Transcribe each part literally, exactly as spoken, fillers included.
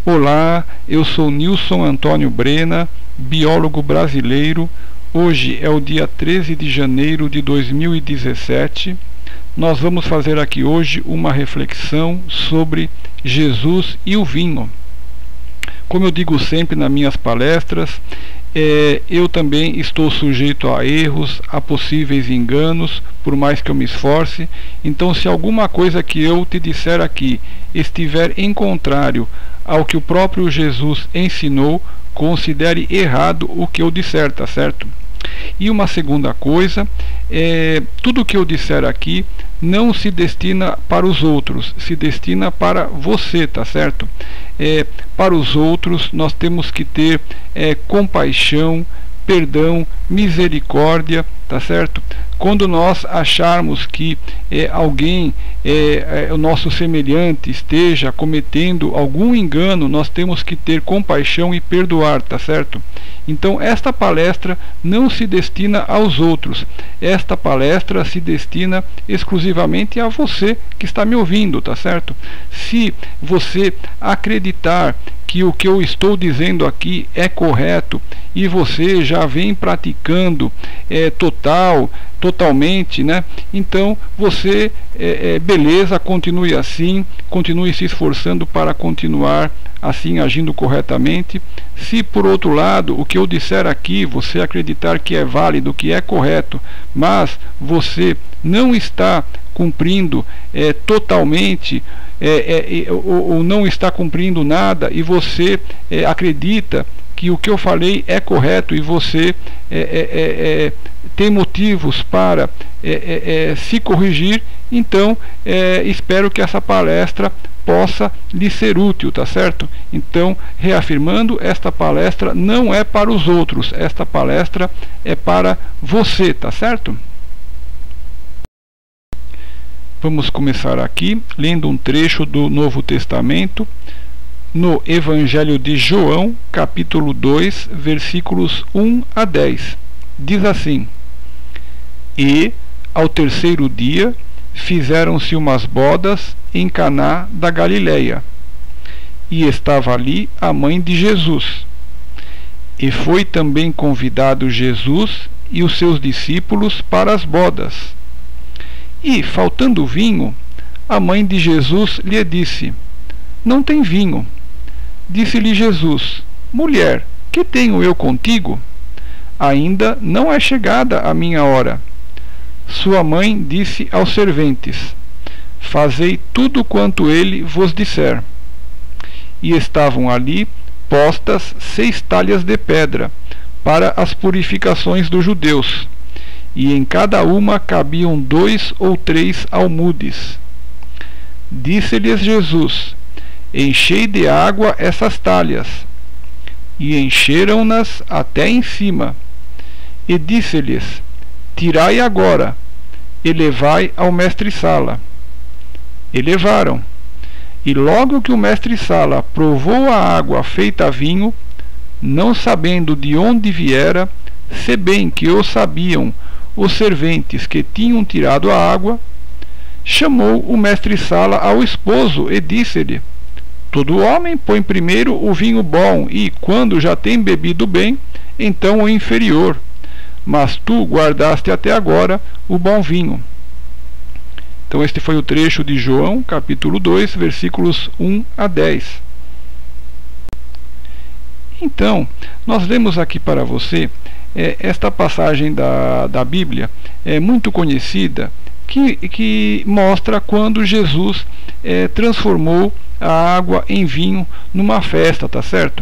Olá, eu sou Nilson Antônio Brena, biólogo brasileiro. Hoje é o dia treze de janeiro de dois mil e dezessete. Nós vamos fazer aqui hoje uma reflexão sobre Jesus e o vinho. Como eu digo sempre nas minhas palestras, é, eu também estou sujeito a erros, a possíveis enganos, por mais que eu me esforce. Então, se alguma coisa que eu te disser aqui estiver em contrário ao que o próprio Jesus ensinou, considere errado o que eu disser, tá certo? E uma segunda coisa, é, tudo que eu disser aqui não se destina para os outros, se destina para você, tá certo? É, para os outros nós temos que ter é, compaixão, perdão, misericórdia, tá certo? Quando nós acharmos que é, alguém, é, é, o nosso semelhante, esteja cometendo algum engano, nós temos que ter compaixão e perdoar, tá certo? Então esta palestra não se destina aos outros, esta palestra se destina exclusivamente a você que está me ouvindo, tá certo? Se você acreditar que o que eu estou dizendo aqui é correto e você já vem praticando é, total, totalmente, né? Então você, é, é, beleza, continue assim, continue se esforçando para continuar assim, agindo corretamente. Se por outro lado o que eu disser aqui você acreditar que é válido, que é correto, mas você não está cumprindo é, totalmente é, é, ou, ou não está cumprindo nada e você é, acredita que o que eu falei é correto e você é, é, é, tem motivos para é, é, é, se corrigir, então é, espero que essa palestra possa lhe ser útil, tá certo? Então, reafirmando, esta palestra não é para os outros, esta palestra é para você, tá certo? Vamos começar aqui lendo um trecho do Novo Testamento, no Evangelho de João, capítulo dois, versículos um a dez. Diz assim: E, ao terceiro dia, fizeram-se umas bodas em Caná da Galileia, e estava ali a mãe de Jesus. E foi também convidado Jesus e os seus discípulos para as bodas. E, faltando vinho, a mãe de Jesus lhe disse: Não tem vinho. Disse-lhe Jesus: Mulher, que tenho eu contigo? Ainda não é chegada a minha hora. Sua mãe disse aos serventes: Fazei tudo quanto ele vos disser. E estavam ali postas seis talhas de pedra para as purificações dos judeus, e em cada uma cabiam dois ou três almudes. Disse-lhes Jesus: Enchei de água essas talhas. E encheram-nas até em cima. E disse-lhes: Tirai agora, e levai ao mestre-sala. E levaram. E logo que o mestre-sala provou a água feita vinho, não sabendo de onde viera, se bem que o sabiam os serventes que tinham tirado a água, chamou o mestre-sala ao esposo e disse-lhe: Todo homem põe primeiro o vinho bom e, quando já tem bebido bem, então o inferior. Mas tu guardaste até agora o bom vinho. Então este foi o trecho de João, capítulo dois, versículos um a dez. Então, nós lemos aqui para você é, esta passagem da, da Bíblia, é muito conhecida, que, que mostra quando Jesus é, transformou a água em vinho numa festa, tá certo?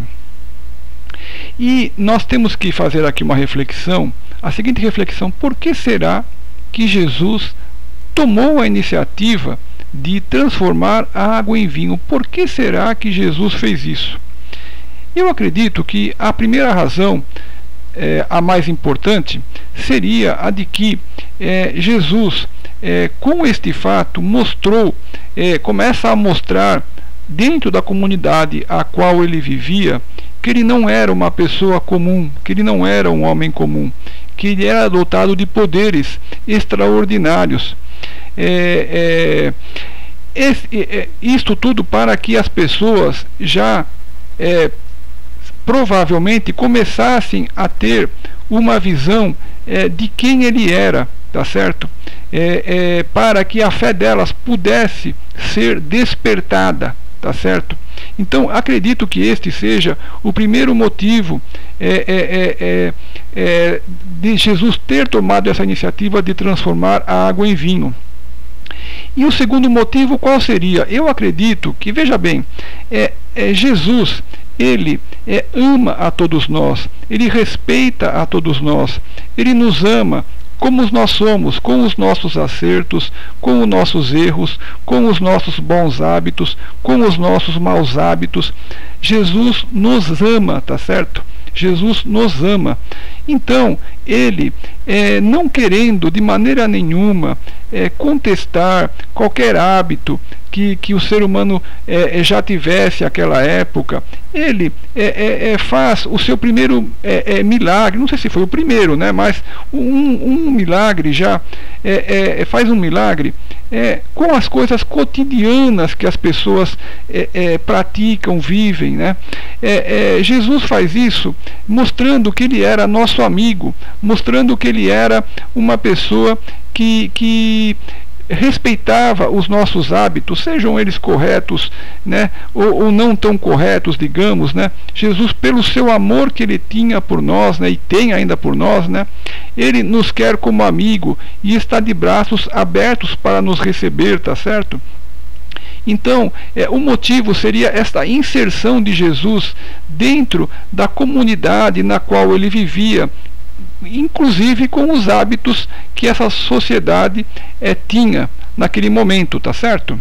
E nós temos que fazer aqui uma reflexão, a seguinte reflexão: por que será que Jesus tomou a iniciativa de transformar a água em vinho? Por que será que Jesus fez isso? Eu acredito que a primeira razão, é, a mais importante, seria a de que é, Jesus, é, com este fato, mostrou, é, começa a mostrar dentro da comunidade a qual ele vivia, que ele não era uma pessoa comum, que ele não era um homem comum, que ele era dotado de poderes extraordinários. É, é, esse, é, isto tudo para que as pessoas já é, provavelmente começassem a ter uma visão é, de quem ele era, tá certo? É, é, para que a fé delas pudesse ser despertada, tá certo? Então acredito que este seja o primeiro motivo é, é, é, é, de Jesus ter tomado essa iniciativa de transformar a água em vinho. E o segundo motivo qual seria? Eu acredito que, veja bem, é, é Jesus, ele é, ama a todos nós, ele respeita a todos nós, ele nos ama como nós somos, com os nossos acertos, com os nossos erros, com os nossos bons hábitos, com os nossos maus hábitos. Jesus nos ama, tá certo? Jesus nos ama. Então, ele, é, não querendo de maneira nenhuma é, contestar qualquer hábito que, que o ser humano é, já tivesse naquela época, ele é, é, é, faz o seu primeiro é, é, milagre, não sei se foi o primeiro, né, mas um, um milagre já, é, é, faz um milagre é, com as coisas cotidianas que as pessoas é, é, praticam, vivem, né? É, é, Jesus faz isso mostrando que ele era nosso amigo, mostrando que ele era uma pessoa que, que respeitava os nossos hábitos, sejam eles corretos, né, ou, ou não tão corretos, digamos, né? Jesus, pelo seu amor que ele tinha por nós, né, e tem ainda por nós, né, ele nos quer como amigo e está de braços abertos para nos receber, tá certo? Então, é, o motivo seria esta inserção de Jesus dentro da comunidade na qual ele vivia, inclusive com os hábitos que essa sociedade é, tinha naquele momento, tá certo?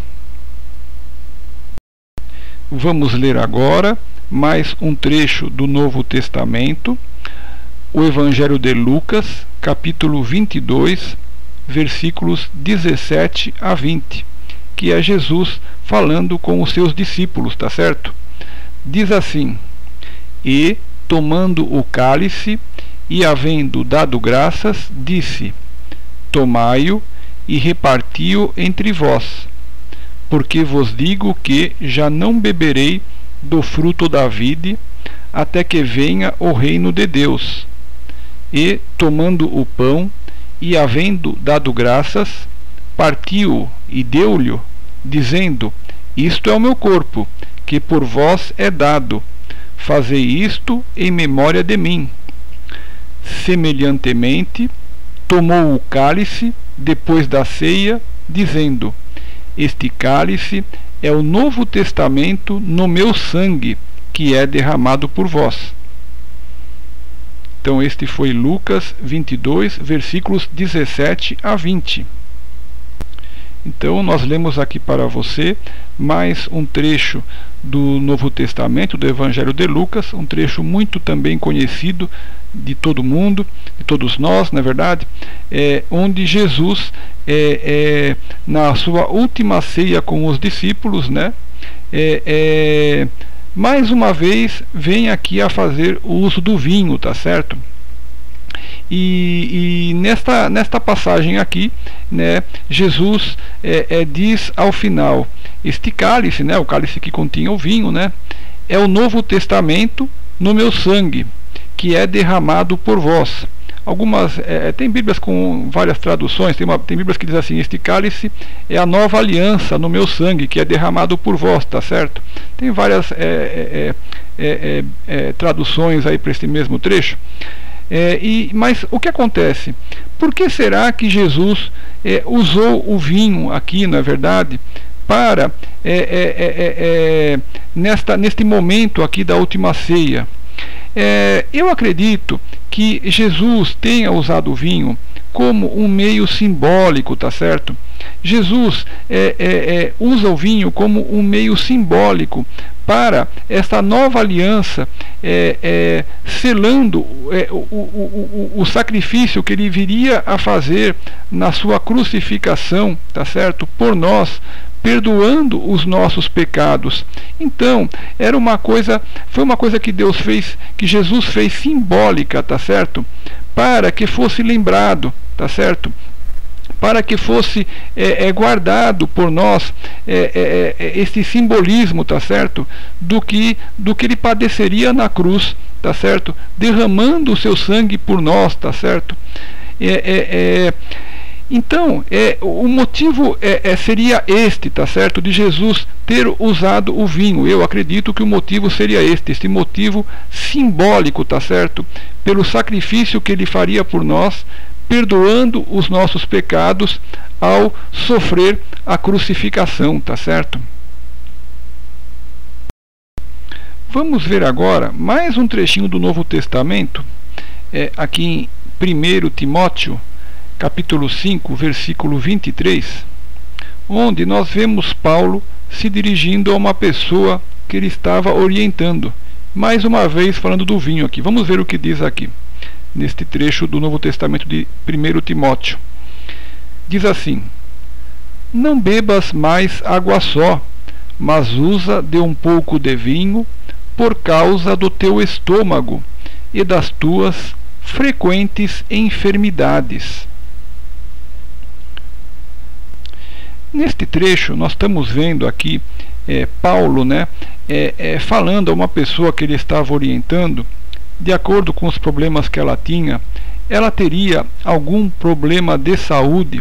Vamos ler agora mais um trecho do Novo Testamento, o Evangelho de Lucas, capítulo vinte e dois, versículos dezessete a vinte, que é Jesus falando com os seus discípulos, tá certo? Diz assim: e, tomando o cálice, e havendo dado graças, disse: tomai-o e reparti-o entre vós, porque vos digo que já não beberei do fruto da vide, até que venha o reino de Deus. E, tomando o pão, e havendo dado graças, partiu-o e deu-lhe, dizendo: isto é o meu corpo, que por vós é dado, fazei isto em memória de mim. Semelhantemente, tomou o cálice depois da ceia, dizendo: este cálice é o Novo Testamento no meu sangue, que é derramado por vós. Então este foi Lucas vinte e dois, versículos dezessete a vinte. Então nós lemos aqui para você mais um trecho do Novo Testamento, do Evangelho de Lucas, um trecho muito também conhecido de todo mundo, de todos nós, na verdade, é, onde Jesus, é, é, na sua última ceia com os discípulos, né, é, é, mais uma vez vem aqui a fazer o uso do vinho, tá certo? E, e nesta, nesta passagem aqui, né, Jesus é, é, diz ao final: este cálice, né, o cálice que continha o vinho, né, é o Novo Testamento no meu sangue, que é derramado por vós. Algumas, é, tem Bíblias com várias traduções, tem, uma, tem Bíblias que dizem assim: este cálice é a nova aliança no meu sangue, que é derramado por vós, tá certo? Tem várias é, é, é, é, é, traduções aí para este mesmo trecho. É, e, mas o que acontece? Por que será que Jesus é, usou o vinho aqui, na verdade, para é, é, é, é, nesta, neste momento aqui da última ceia? É, eu acredito que Jesus tenha usado o vinho como um meio simbólico, tá certo? Jesus é, é, é, usa o vinho como um meio simbólico para esta nova aliança, é, é, selando é, o, o, o, o sacrifício que ele viria a fazer na sua crucificação, tá certo? Por nós, perdoando os nossos pecados. Então, era uma coisa, foi uma coisa que Deus fez, que Jesus fez simbólica, tá certo? Para que fosse lembrado, tá certo? para que fosse é, é, guardado por nós é, é, esse simbolismo, tá certo, do que, do que ele padeceria na cruz, tá certo, derramando o seu sangue por nós, tá certo. É, é, é, então, é, o motivo é, é, seria este, tá certo, de Jesus ter usado o vinho. Eu acredito que o motivo seria este, este motivo simbólico, tá certo, pelo sacrifício que ele faria por nós, perdoando os nossos pecados ao sofrer a crucificação, tá certo? Vamos ver agora mais um trechinho do Novo Testamento, é, aqui em primeiro Timóteo, capítulo cinco, versículo vinte e três, onde nós vemos Paulo se dirigindo a uma pessoa que ele estava orientando, mais uma vez falando do vinho aqui. Vamos ver o que diz aqui, neste trecho do Novo Testamento de primeiro Timóteo. Diz assim: não bebas mais água só, mas usa de um pouco de vinho, por causa do teu estômago e das tuas frequentes enfermidades. Neste trecho nós estamos vendo aqui é, Paulo, né, é, é, falando a uma pessoa que ele estava orientando, de acordo com os problemas que ela tinha. Ela teria algum problema de saúde,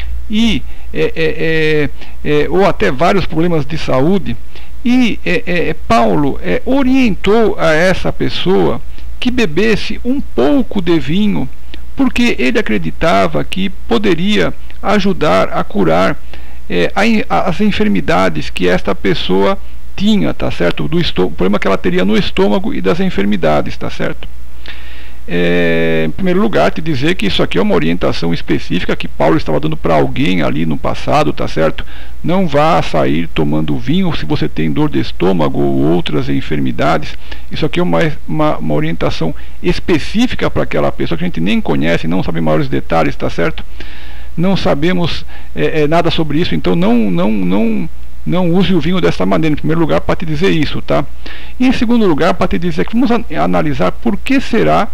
e é, é, é, ou até vários problemas de saúde, e é, é, Paulo é, orientou a essa pessoa que bebesse um pouco de vinho, porque ele acreditava que poderia ajudar a curar é, a, as enfermidades que esta pessoa tinha, tá certo? Do o problema que ela teria no estômago e das enfermidades, tá certo? É, em primeiro lugar, te dizer que isso aqui é uma orientação específica que Paulo estava dando para alguém ali no passado, tá certo? Não vá sair tomando vinho se você tem dor de estômago ou outras enfermidades. Isso aqui é uma, uma, uma orientação específica para aquela pessoa que a gente nem conhece, não sabe maiores detalhes, tá certo? Não sabemos é, é, nada sobre isso, então não, não, não, não use o vinho dessa maneira, em primeiro lugar, para te dizer isso, tá? E em segundo lugar, para te dizer que vamos analisar por que será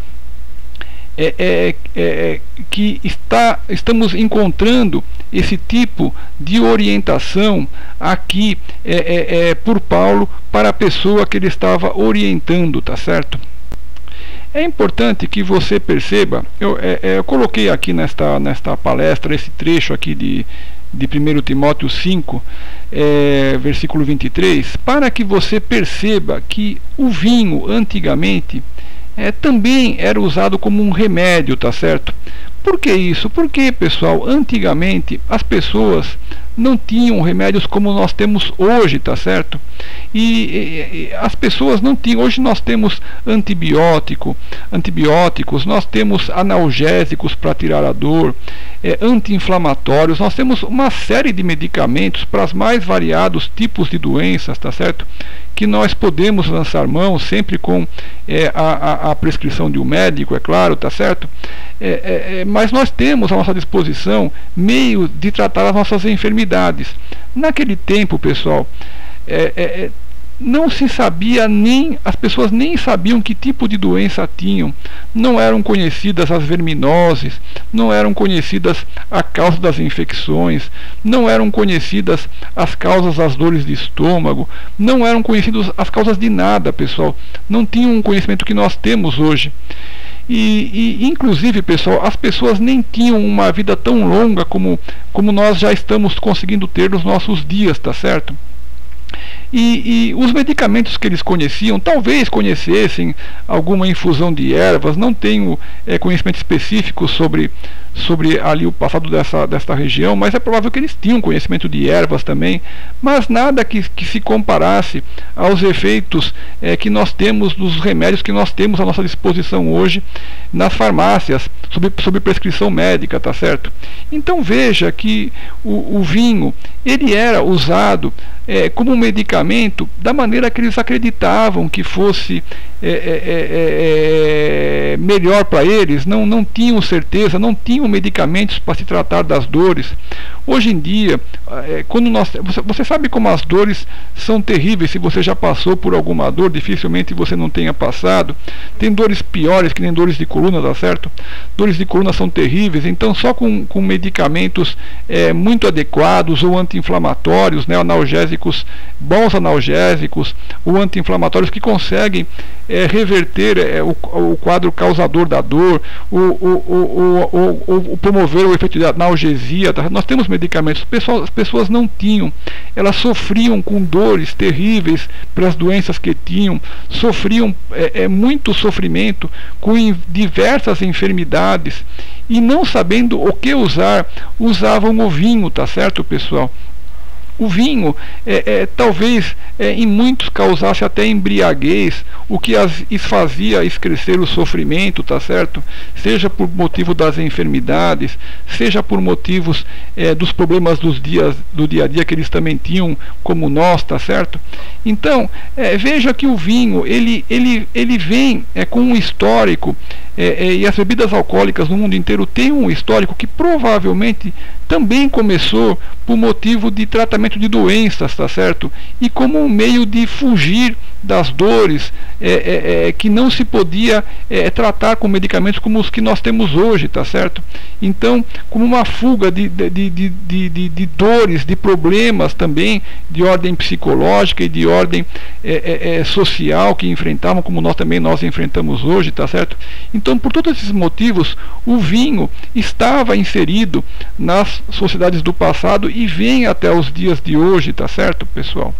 É, é, é, que está, estamos encontrando esse tipo de orientação aqui é, é, é, por Paulo para a pessoa que ele estava orientando, tá certo? É importante que você perceba, eu, é, é, eu coloquei aqui nesta, nesta palestra esse trecho aqui de, de primeiro Timóteo cinco, é, versículo vinte e três, para que você perceba que o vinho antigamente É, também era usado como um remédio, tá certo? Por que isso? Porque, pessoal, antigamente as pessoas não tinham remédios como nós temos hoje, tá certo? E, e, e as pessoas não tinham. Hoje nós temos antibiótico, antibióticos, nós temos analgésicos para tirar a dor, é, anti-inflamatórios, nós temos uma série de medicamentos para os mais variados tipos de doenças, tá certo? Que nós podemos lançar mão sempre com é, a, a, a prescrição de um médico, é claro, tá certo? É, é, é, mas nós temos à nossa disposição meio de tratar as nossas enfermidades. Naquele tempo, pessoal, é, é, não se sabia nem, as pessoas nem sabiam que tipo de doença tinham, não eram conhecidas as verminoses, não eram conhecidas a causa das infecções, não eram conhecidas as causas das dores de estômago, não eram conhecidas as causas de nada, pessoal, não tinham um conhecimento que nós temos hoje. E, e inclusive, pessoal, as pessoas nem tinham uma vida tão longa como, como nós já estamos conseguindo ter nos nossos dias, tá certo? E, e os medicamentos que eles conheciam, talvez conhecessem alguma infusão de ervas, não tenho é, conhecimento específico sobre, sobre ali o passado dessa, dessa região, mas é provável que eles tinham conhecimento de ervas também, mas nada que, que se comparasse aos efeitos é, que nós temos, dos remédios que nós temos à nossa disposição hoje nas farmácias, sob, sob prescrição médica, tá certo? Então veja que o, o vinho, ele era usado É, como um medicamento da maneira que eles acreditavam que fosse é, é, é, é, melhor para eles, não, não tinham certeza, não tinham medicamentos para se tratar das dores. Hoje em dia, é, quando nós, você, você sabe como as dores são terríveis. Se você já passou por alguma dor, dificilmente você não tenha passado. Tem dores piores, que nem dores de coluna, tá certo? Dores de coluna são terríveis, então só com, com medicamentos é, muito adequados, ou anti-inflamatórios, né, analgésicos, bons analgésicos, ou anti-inflamatórios que conseguem é, reverter é, o, o quadro causador da dor, o, o, o, o, o, o promover o efeito de analgesia. Tá? Nós temos medicamentos, pessoas, as pessoas não tinham, elas sofriam com dores terríveis pelas doenças que tinham, sofriam é, é, muito sofrimento com diversas enfermidades, e não sabendo o que usar, usavam o vinho, tá certo, pessoal? O vinho, é, é, talvez é, em muitos causasse até embriaguez, o que as fazia escrecer o sofrimento, tá certo? Seja por motivo das enfermidades, seja por motivos é, dos problemas dos dias, do dia a dia que eles também tinham, como nós, tá certo? Então, é, veja que o vinho, ele, ele, ele vem é, com um histórico, é, é, e as bebidas alcoólicas no mundo inteiro têm um histórico que provavelmente também começou por motivo de tratamento de doenças, tá certo? E como um meio de fugir das dores é, é, é, que não se podia é, tratar com medicamentos como os que nós temos hoje, tá certo? Então, como uma fuga de, de, de, de, de, de dores, de problemas também de ordem psicológica e de ordem é, é, é, social que enfrentavam, como nós também nós enfrentamos hoje, tá certo? Então, por todos esses motivos, o vinho estava inserido nas sociedades do passado e vem até os dias de hoje, tá certo, pessoal?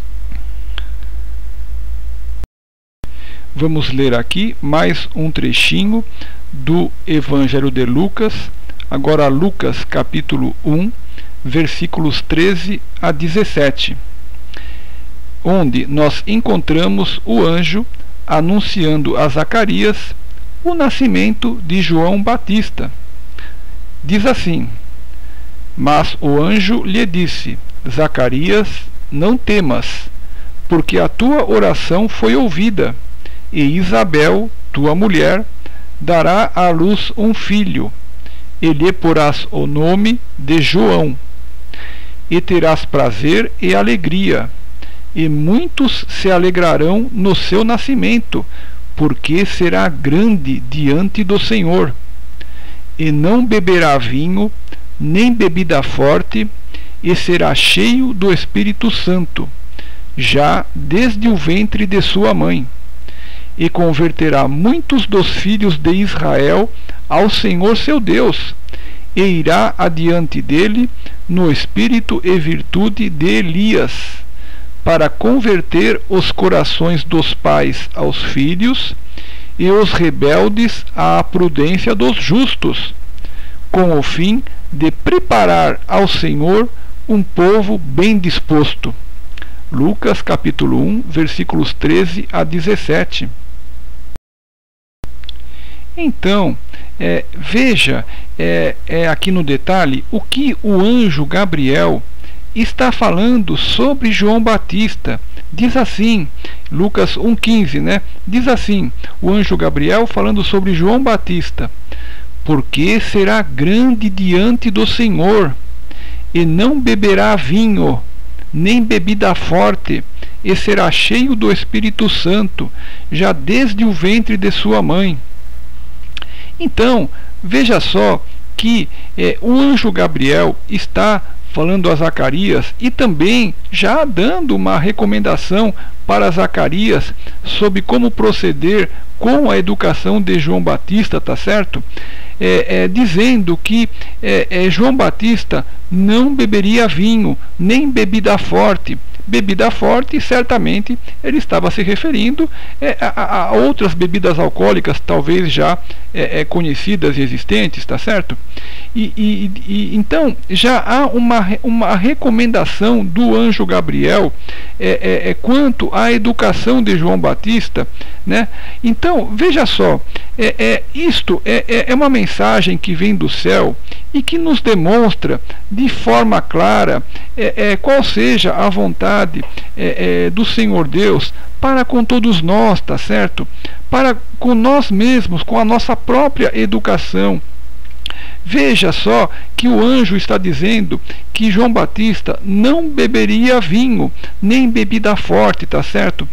Vamos ler aqui mais um trechinho do Evangelho de Lucas, agora Lucas capítulo um, versículos treze a dezessete, onde nós encontramos o anjo anunciando a Zacarias o nascimento de João Batista. Diz assim: mas o anjo lhe disse: Zacarias, não temas, porque a tua oração foi ouvida, e Isabel, tua mulher, dará à luz um filho, e lhe porás o nome de João, e terás prazer e alegria, e muitos se alegrarão no seu nascimento, porque será grande diante do Senhor, e não beberá vinho, nem bebida forte, e será cheio do Espírito Santo, já desde o ventre de sua mãe, e converterá muitos dos filhos de Israel ao Senhor seu Deus, e irá adiante dele no espírito e virtude de Elias, para converter os corações dos pais aos filhos, e os rebeldes à prudência dos justos, com o fim de preparar ao Senhor um povo bem disposto. Lucas capítulo um, versículos treze a dezessete. Então, é, veja é, é, aqui no detalhe o que o anjo Gabriel está falando sobre João Batista. Diz assim, Lucas um, quinze, né? Diz assim, o anjo Gabriel falando sobre João Batista: porque será grande diante do Senhor, e não beberá vinho, nem bebida forte, e será cheio do Espírito Santo, já desde o ventre de sua mãe. Então, veja só que é, o anjo Gabriel está falando a Zacarias e também já dando uma recomendação para Zacarias sobre como proceder com a educação de João Batista, tá certo? É, é, dizendo que é, é, João Batista não beberia vinho, nem bebida forte. Bebida forte, certamente ele estava se referindo é, a, a outras bebidas alcoólicas, talvez já é, é, conhecidas e existentes, tá certo? E, e, e então já há uma, uma recomendação do anjo Gabriel é, é, é, quanto à educação de João Batista, né? Então veja só, é, é, isto é, é uma mensagem que vem do céu e que nos demonstra de forma clara é, é, qual seja a vontade é, é, do Senhor Deus para com todos nós, tá certo? Para com nós mesmos, com a nossa própria educação. Veja só que o anjo está dizendo que João Batista não beberia vinho, nem bebida forte, tá certo?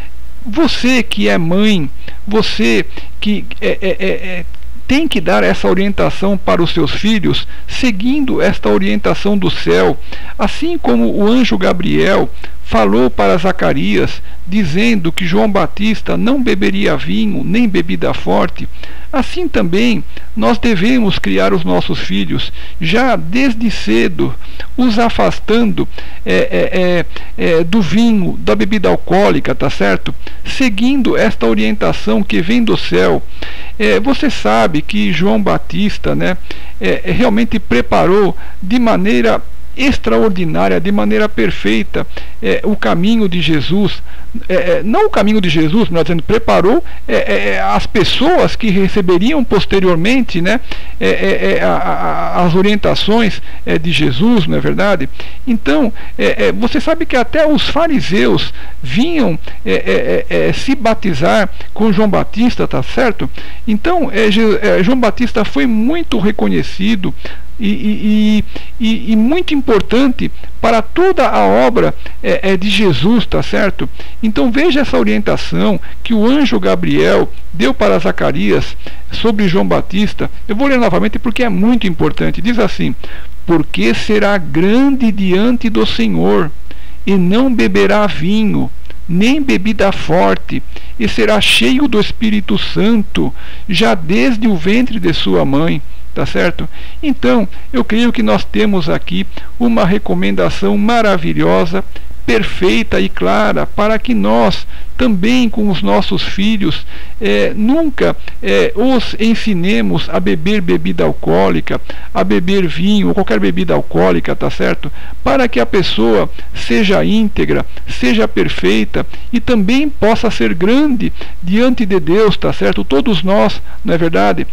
Você que é mãe, você que é, é, é, é tem que dar essa orientação para os seus filhos, seguindo esta orientação do céu, assim como o anjo Gabriel falou para Zacarias, dizendo que João Batista não beberia vinho, nem bebida forte. Assim também nós devemos criar os nossos filhos, já desde cedo, os afastando é, é, é, do vinho, da bebida alcoólica, tá certo? Seguindo esta orientação que vem do céu. É, você sabe que João Batista, né, é, realmente preparou de maneira extraordinária, de maneira perfeita, é, o caminho de Jesus, é, não o caminho de Jesus, mas dizendo, preparou é, é, as pessoas que receberiam posteriormente, né, é, é, a, a, as orientações é, de Jesus, não é verdade? Então, é, é, você sabe que até os fariseus vinham é, é, é, se batizar com João Batista, tá certo? Então, é, é, João Batista foi muito reconhecido E, e, e, e muito importante para toda a obra é, é, de Jesus, tá certo? Então veja essa orientação que o anjo Gabriel deu para Zacarias sobre João Batista. Eu vou ler novamente porque é muito importante. Diz assim: porque será grande diante do Senhor, e não beberá vinho, nem bebida forte, e será cheio do Espírito Santo, já desde o ventre de sua mãe. Tá certo? Então, eu creio que nós temos aqui uma recomendação maravilhosa, perfeita e clara, para que nós também com os nossos filhos é, nunca é, os ensinemos a beber bebida alcoólica, a beber vinho ou qualquer bebida alcoólica, tá certo? Para que a pessoa seja íntegra, seja perfeita e também possa ser grande diante de Deus, tá certo? Todos nós, não é verdade?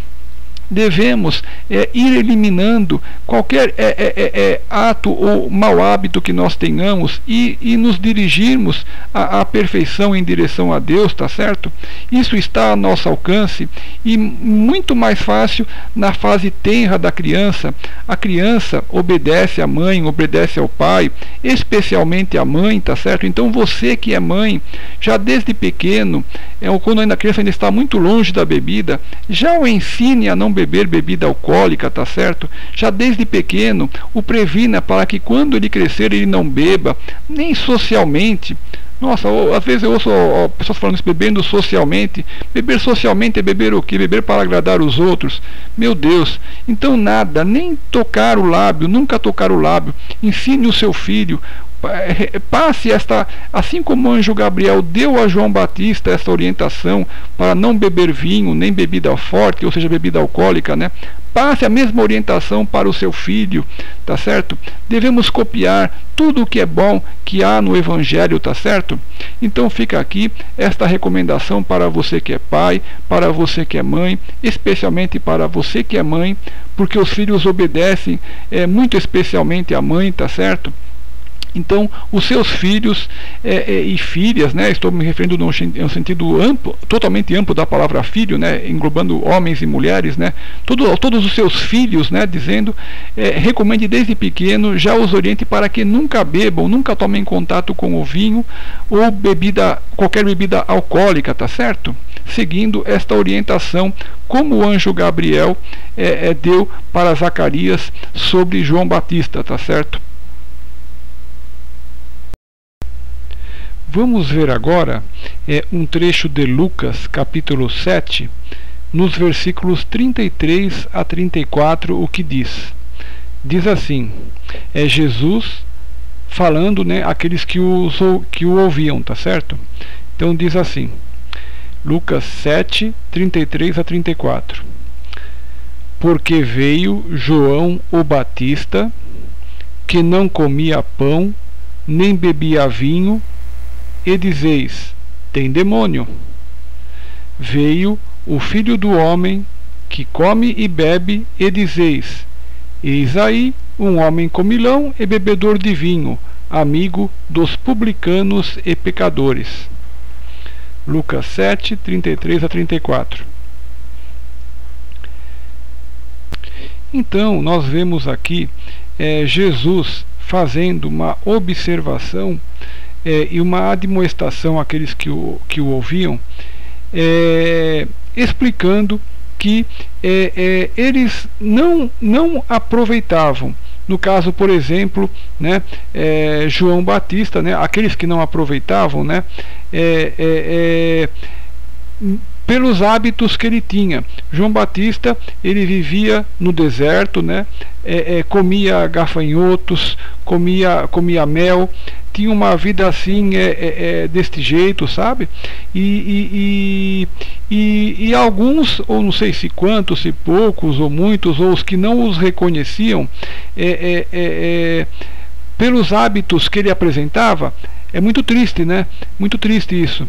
Devemos é, ir eliminando qualquer é, é, é, ato ou mau hábito que nós tenhamos e, e nos dirigirmos à, à perfeição em direção a Deus, tá certo? Isso está ao nosso alcance e muito mais fácil na fase tenra da criança. A criança obedece à mãe, obedece ao pai, especialmente à mãe, tá certo? Então você que é mãe, já desde pequeno, é, quando ainda a criança ainda está muito longe da bebida, já o ensine a não beber bebida alcoólica, tá certo? Já desde pequeno o previna para que quando ele crescer ele não beba, nem socialmente. Nossa, às vezes eu ouço ó, pessoas falando isso, bebendo socialmente. Beber socialmente é beber o quê? Beber para agradar os outros. Meu Deus, então nada, nem tocar o lábio, nunca tocar o lábio. Ensine o seu filho, passe esta, assim como o anjo Gabriel deu a João Batista essa orientação para não beber vinho, nem bebida forte, ou seja, bebida alcoólica, né? Passe a mesma orientação para o seu filho, tá certo? Devemos copiar tudo o que é bom que há no Evangelho, tá certo? Então fica aqui esta recomendação para você que é pai, para você que é mãe, especialmente para você que é mãe, porque os filhos obedecem é, muito especialmente à mãe, tá certo? Então, os seus filhos é, é, e filhas, né, estou me referindo no, no sentido amplo, totalmente amplo da palavra filho, né, englobando homens e mulheres, né, todo, todos os seus filhos, né, dizendo, é, recomende desde pequeno, já os oriente para que nunca bebam, nunca tomem contato com o vinho ou bebida, qualquer bebida alcoólica, tá certo? Seguindo esta orientação, como o anjo Gabriel é, é, deu para Zacarias sobre João Batista, tá certo? Vamos ver agora é, um trecho de Lucas, capítulo sete, nos versículos trinta e três a trinta e quatro, o que diz. Diz assim, é Jesus falando, né, àqueles que o, que o ouviam, tá certo? Então diz assim, Lucas sete, trinta e três a trinta e quatro. Porque veio João o Batista, que não comia pão, nem bebia vinho, e dizeis, tem demônio. Veio o Filho do Homem, que come e bebe, e dizeis, eis aí um homem comilão e bebedor de vinho, amigo dos publicanos e pecadores. Lucas sete, trinta e três a trinta e quatro. Então nós vemos aqui é, Jesus fazendo uma observação é, e uma admoestação àqueles que o, que o ouviam, é, explicando que é, é, eles não, não aproveitavam. No caso, por exemplo, né, é, João Batista, né, aqueles que não aproveitavam, né, é, é, é, pelos hábitos que ele tinha. João Batista, ele vivia no deserto, né, é, é, comia gafanhotos, comia, comia mel, tinha uma vida assim, é, é, é, deste jeito, sabe? E, e, e, e, e alguns, ou não sei se quantos, se poucos ou muitos, ou os que não os reconheciam, é, é, é, é, pelos hábitos que ele apresentava. É muito triste, né? Muito triste isso.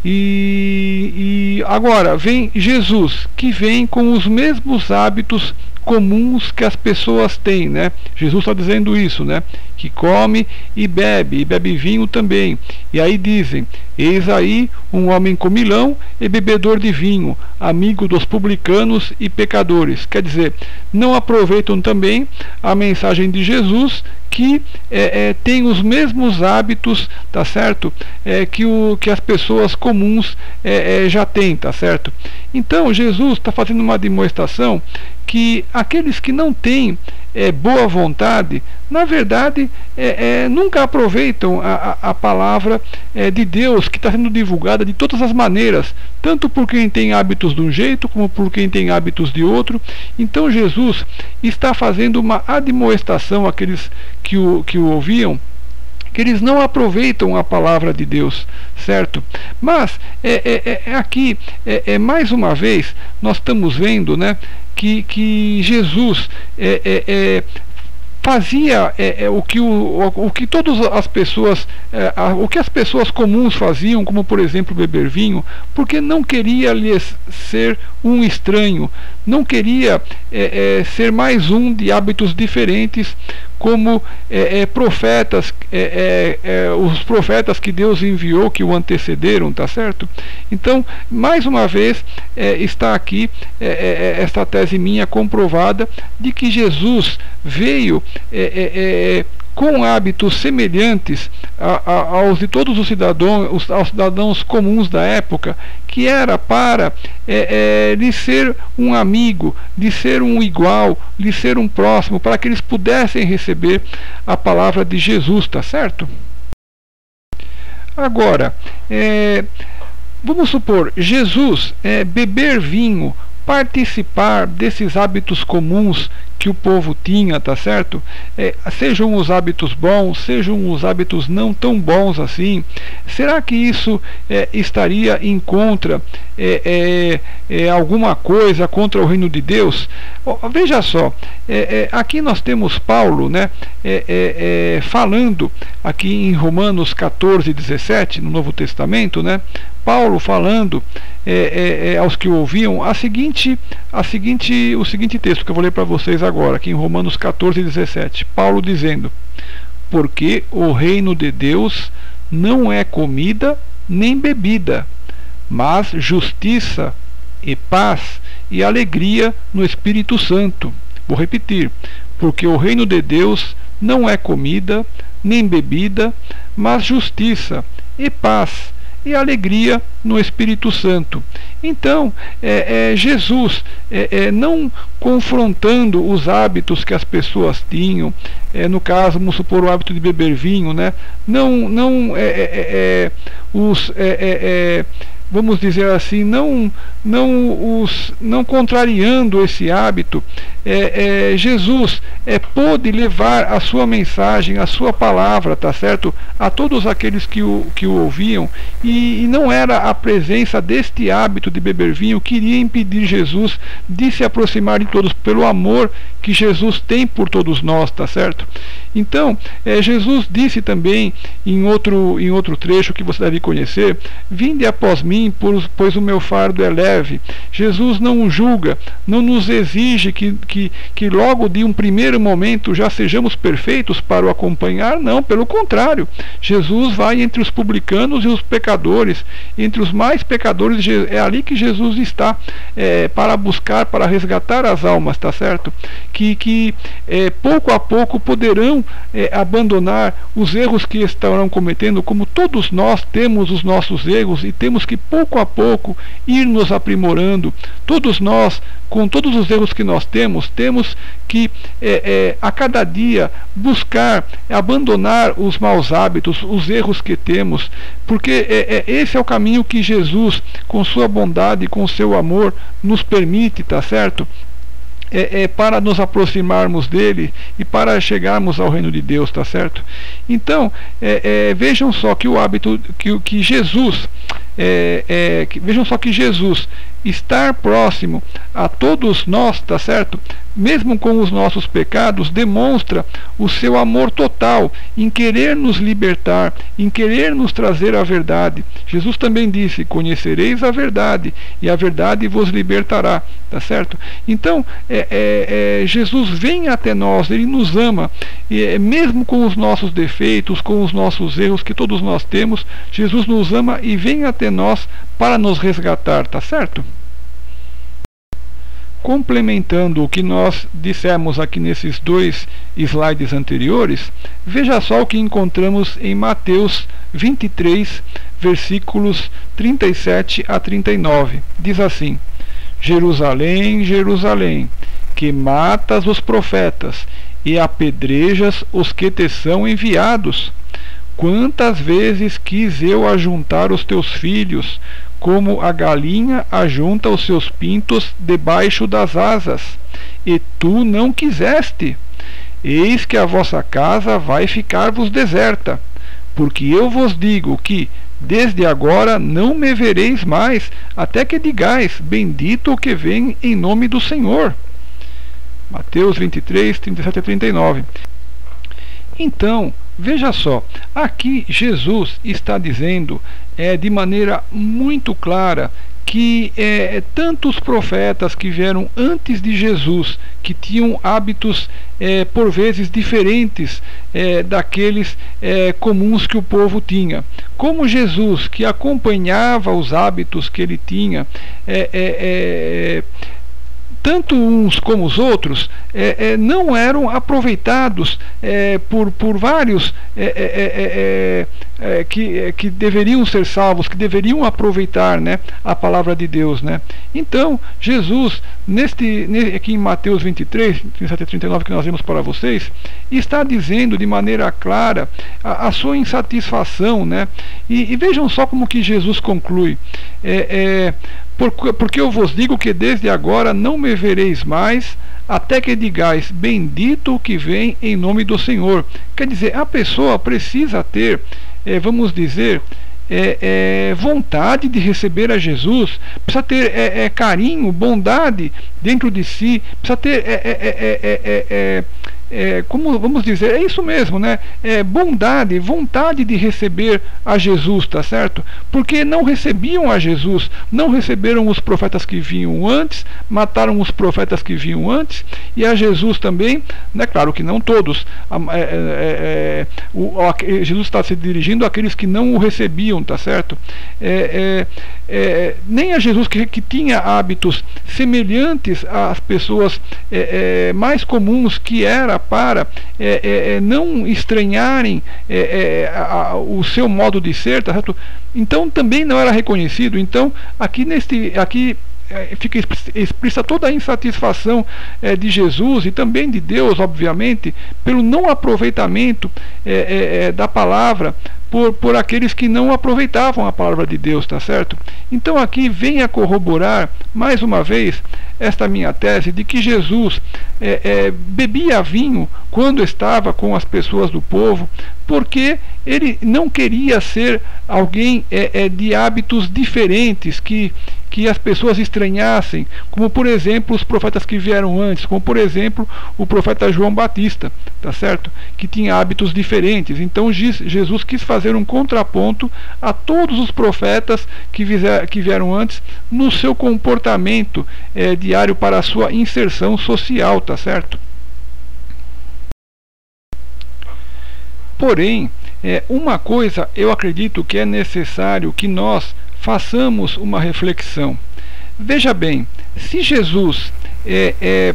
E, e agora vem Jesus, que vem com os mesmos hábitos comuns que as pessoas têm, né? Jesus está dizendo isso, né? Que come e bebe, e bebe vinho também. E aí dizem: eis aí um homem comilão e bebedor de vinho, amigo dos publicanos e pecadores. Quer dizer, não aproveitam também a mensagem de Jesus, que é, é, tem os mesmos hábitos, tá certo? É, que, o, que as pessoas comuns é, é, já têm, tá certo? Então Jesus está fazendo uma demonstração que aqueles que não têm é, boa vontade, na verdade, é, é, nunca aproveitam a, a, a palavra é, de Deus, que está sendo divulgada de todas as maneiras, tanto por quem tem hábitos de um jeito, como por quem tem hábitos de outro. Então Jesus está fazendo uma admoestação àqueles que o, que o ouviam, que eles não aproveitam a palavra de Deus, certo? Mas é, é, é aqui, é, é, mais uma vez, nós estamos vendo, né, que, que Jesus é, é, é, fazia é, é, o, que o, o, o que todas as pessoas, é, a, o que as pessoas comuns faziam, como por exemplo beber vinho, porque não queria lhes ser um estranho, não queria é, é, ser mais um de hábitos diferentes, como é, é, profetas, é, é, é, os profetas que Deus enviou, que o antecederam, tá certo? Então, mais uma vez, é, está aqui é, é, esta tese minha comprovada de que Jesus veio é, é, é, com hábitos semelhantes a, a, aos de todos os cidadãos, aos cidadãos comuns da época, que era para é, é, lhe ser um amigo, lhe ser um igual, lhe ser um próximo, para que eles pudessem receber a palavra de Jesus, tá certo? Agora, é, vamos supor, Jesus é, beber vinho, participar desses hábitos comuns que o povo tinha, tá certo? É, sejam os hábitos bons, sejam os hábitos não tão bons assim. Será que isso é, estaria em contra é, é, é, alguma coisa contra o reino de Deus? Oh, veja só, é, é, aqui nós temos Paulo, né, é, é, é, falando aqui em Romanos catorze, dezessete, no Novo Testamento, né? Paulo falando é, é, é, aos que o ouviam a seguinte, a seguinte, o seguinte texto que eu vou ler para vocês agora, aqui em Romanos catorze, dezessete. Paulo dizendo: porque o reino de Deus não é comida nem bebida, mas justiça e paz e alegria no Espírito Santo. Vou repetir: porque o reino de Deus não é comida nem bebida, mas justiça e paz e alegria no Espírito Santo. Então, é, é, Jesus, é, é, não confrontando os hábitos que as pessoas tinham, é, no caso, vamos supor, o hábito de beber vinho, né? Não, não, é, é, é, os, é, é, é, vamos dizer assim, não, não, os, não contrariando esse hábito, é, é, Jesus é, pôde levar a sua mensagem, a sua palavra, tá certo, a todos aqueles que o, que o ouviam, e, e não era a presença deste hábito de beber vinho que iria impedir Jesus de se aproximar de todos, pelo amor que Jesus tem por todos nós, tá certo? Então, é, Jesus disse também em outro, em outro trecho que você deve conhecer: vinde após mim, pois o meu fardo é leve. Jesus não julga, não nos exige que, que, que logo de um primeiro momento já sejamos perfeitos para o acompanhar, não, pelo contrário. Jesus vai entre os publicanos e os pecadores, entre os mais pecadores, é ali que Jesus está, é, para buscar, para resgatar as almas, tá certo? Que, que é, pouco a pouco poderão é, abandonar os erros que estarão cometendo, como todos nós temos os nossos erros e temos que pouco a pouco ir nos aprimorando. Todos nós, com todos os erros que nós temos, temos que é, é, a cada dia buscar abandonar os maus hábitos, os erros que temos, porque é, é, esse é o caminho que Jesus, com sua bondade, com seu amor, nos permite, tá certo? É, é para nos aproximarmos dele e para chegarmos ao reino de Deus, tá certo? Então, é, é, vejam só que o hábito que, que Jesus é, é, que, vejam só que Jesus estar próximo a todos nós, tá certo? Mesmo com os nossos pecados, demonstra o seu amor total em querer nos libertar, em querer nos trazer a verdade. Jesus também disse: conhecereis a verdade e a verdade vos libertará, tá certo? Então, é, é, é, Jesus vem até nós, ele nos ama, e é, mesmo com os nossos defeitos, com os nossos erros que todos nós temos, Jesus nos ama e vem até nós para nos resgatar, tá certo? Complementando o que nós dissemos aqui nesses dois slides anteriores, veja só o que encontramos em Mateus vinte e três, versículos trinta e sete a trinta e nove. Diz assim: Jerusalém, Jerusalém, que matas os profetas e apedrejas os que te são enviados. Quantas vezes quis eu ajuntar os teus filhos, como a galinha ajunta os seus pintos debaixo das asas, e tu não quiseste. Eis que a vossa casa vai ficar-vos deserta, porque eu vos digo que, desde agora, não me vereis mais, até que digais: bendito o que vem em nome do Senhor. Mateus vinte e três, trinta e sete a trinta e nove. Então, veja só, aqui Jesus está dizendo é, de maneira muito clara que é, tantos profetas que vieram antes de Jesus, que tinham hábitos é, por vezes diferentes é, daqueles é, comuns que o povo tinha, como Jesus, que acompanhava os hábitos que ele tinha, é, é, é, tanto uns como os outros é, é, não eram aproveitados é, por, por vários é, é, é, é, que, é, que deveriam ser salvos, que deveriam aproveitar, né, a palavra de Deus, né? Então, Jesus, neste, aqui em Mateus vinte e três, trinta e sete a trinta e nove, que nós vimos para vocês, está dizendo de maneira clara a, a sua insatisfação, né? E, e vejam só como que Jesus conclui. É, é, porque eu vos digo que desde agora não me vereis mais, até que digais: bendito o que vem em nome do Senhor. Quer dizer, a pessoa precisa ter, é, vamos dizer, é, é, vontade de receber a Jesus, precisa ter é, é, carinho, bondade dentro de si, precisa ter é, é, é, é, é, é, É, como vamos dizer, é isso mesmo, né? É, bondade, vontade de receber a Jesus, tá certo? Porque não recebiam a Jesus, não receberam os profetas que vinham antes, mataram os profetas que vinham antes, e a Jesus também, né? Claro que não todos, é, é, é, o, Jesus está se dirigindo àqueles que não o recebiam, tá certo? É, é, é, nem a Jesus que, que tinha hábitos semelhantes às pessoas é, é, mais comuns, que era para é, é, não estranharem é, é, a, a, o seu modo de ser, tá certo? Então também não era reconhecido. Então aqui neste aqui é, fica explícita toda a insatisfação é, de Jesus e também de Deus, obviamente, pelo não aproveitamento é, é, é, da palavra por, por aqueles que não aproveitavam a palavra de Deus, tá certo? Então aqui vem a corroborar mais uma vez esta minha tese de que Jesus é, é, bebia vinho quando estava com as pessoas do povo, porque ele não queria ser alguém é, é, de hábitos diferentes, que, que as pessoas estranhassem, como por exemplo os profetas que vieram antes, como por exemplo o profeta João Batista, tá certo? Que tinha hábitos diferentes. Então Jesus quis fazer um contraponto a todos os profetas que, viser, que vieram antes no seu comportamento é, diário para a sua inserção social, tá certo? Porém, é, uma coisa eu acredito que é necessário que nós façamos uma reflexão. Veja bem, se Jesus é, é,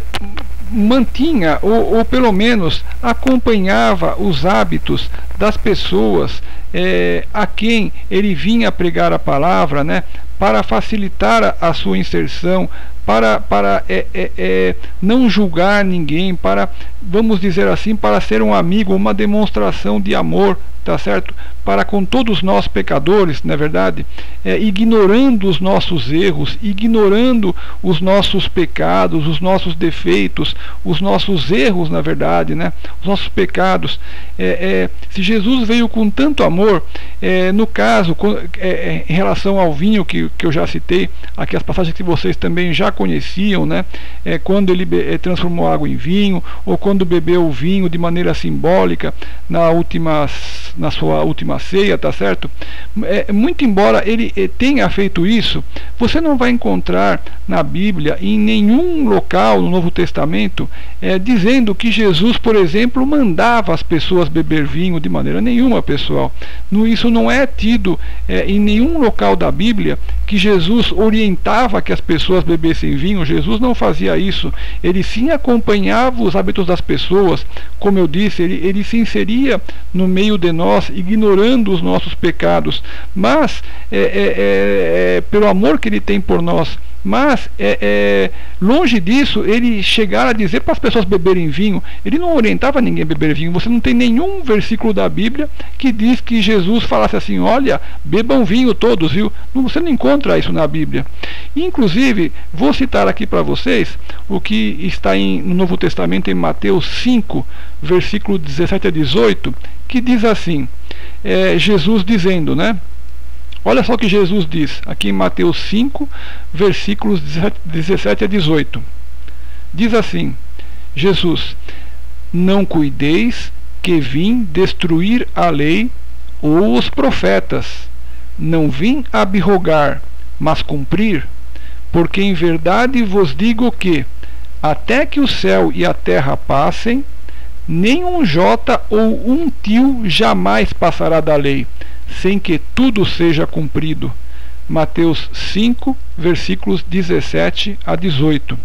mantinha ou, ou pelo menos acompanhava os hábitos das pessoas é, a quem ele vinha pregar a palavra, né, para facilitar a, a sua inserção, para, para é, é, é, não julgar ninguém, para, vamos dizer assim, para ser um amigo, uma demonstração de amor, tá certo? Para com todos nós pecadores, não é verdade? É, ignorando os nossos erros, ignorando os nossos pecados, os nossos defeitos, os nossos erros, na verdade, né? Os nossos pecados. É, é, se Jesus veio com tanto amor, é, no caso, é, em relação ao vinho que, que eu já citei, aqui as passagens que vocês também já conheciam, né? É, quando ele é, transformou água em vinho, ou quando bebeu o vinho de maneira simbólica na última, na sua última ceia, tá certo? É, muito embora ele tenha feito isso, você não vai encontrar na Bíblia, em nenhum local no Novo Testamento, é, dizendo que Jesus, por exemplo, mandava as pessoas beber vinho de maneira nenhuma, pessoal. No, isso não é tido é, em nenhum local da Bíblia que Jesus orientava que as pessoas bebessem vinho. Jesus não fazia isso. Ele sim acompanhava os hábitos das pessoas, como eu disse, ele, ele se inseria no meio de nós, ignorando os nossos pecados, mas é, é, é, pelo amor que ele tem por nós. Mas é, é, longe disso ele chegar a dizer para as pessoas beberem vinho. Ele não orientava ninguém a beber vinho. Você não tem nenhum versículo da Bíblia que diz que Jesus falasse assim: olha, bebam vinho todos, viu? Você não encontra isso na Bíblia. Inclusive, vou citar aqui para vocês o que está em, no Novo Testamento, em Mateus cinco, versículo dezessete a dezoito, que diz assim, é, Jesus dizendo, né? Olha só o que Jesus diz aqui em Mateus cinco, versículos dezessete a dezoito. Diz assim, Jesus: não cuideis que vim destruir a lei ou os profetas. Não vim abrogar, mas cumprir. Porque em verdade vos digo que, até que o céu e a terra passem, nem um jota ou um tio jamais passará da lei, sem que tudo seja cumprido. Mateus cinco, versículos dezessete a dezoito.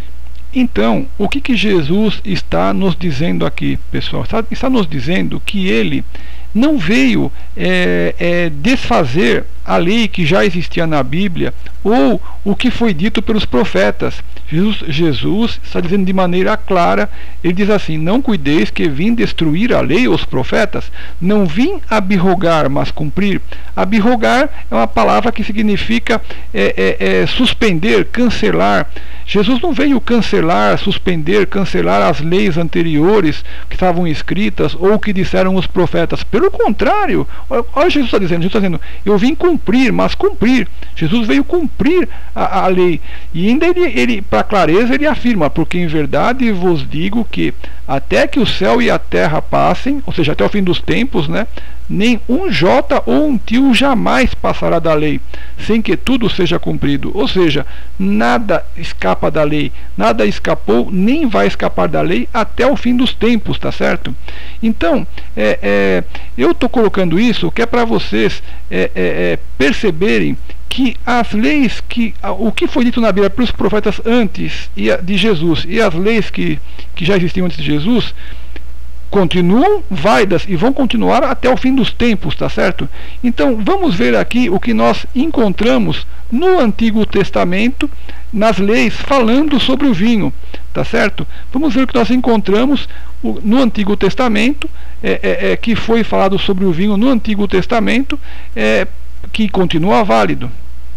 Então, o que que Jesus está nos dizendo aqui, pessoal? Está, está nos dizendo que ele não veio é, é, desfazer a lei que já existia na Bíblia ou o que foi dito pelos profetas. Jesus, Jesus está dizendo de maneira clara, ele diz assim: não cuideis que vim destruir a lei ou os profetas, não vim abrogar, mas cumprir. Abrogar é uma palavra que significa é, é, é, suspender, cancelar. Jesus não veio cancelar, suspender, cancelar as leis anteriores que estavam escritas ou que disseram os profetas. Pelo contrário, olha Jesus está dizendo, Jesus está dizendo, eu vim cumprir, mas cumprir. Jesus veio cumprir a, a lei. E ainda ele, ele para clareza, ele afirma: porque em verdade vos digo que até que o céu e a terra passem, ou seja, até o fim dos tempos, né, nem um jota ou um tio jamais passará da lei, sem que tudo seja cumprido. Ou seja, nada escapa da lei, nada escapou, nem vai escapar da lei até o fim dos tempos, tá certo? Então, é, é, eu estou colocando isso que é para vocês é, é, é, perceberem que as leis, que o que foi dito na Bíblia pelos profetas antes de Jesus e as leis que, que já existiam antes de Jesus continuam válidas e vão continuar até o fim dos tempos, tá certo? Então vamos ver aqui o que nós encontramos no Antigo Testamento, nas leis falando sobre o vinho, tá certo? Vamos ver o que nós encontramos no Antigo Testamento, é, é, é, que foi falado sobre o vinho no Antigo Testamento, é, que continua válido.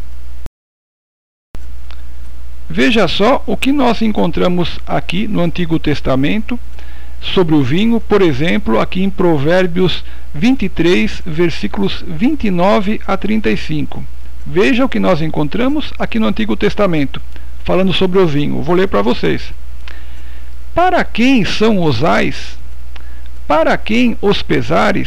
Veja só o que nós encontramos aqui no Antigo Testamento sobre o vinho, por exemplo, aqui em Provérbios vinte e três, versículos vinte e nove a trinta e cinco. Veja o que nós encontramos aqui no Antigo Testamento, falando sobre o vinho. Vou ler para vocês. Para quem são os ais? Para quem os pesares?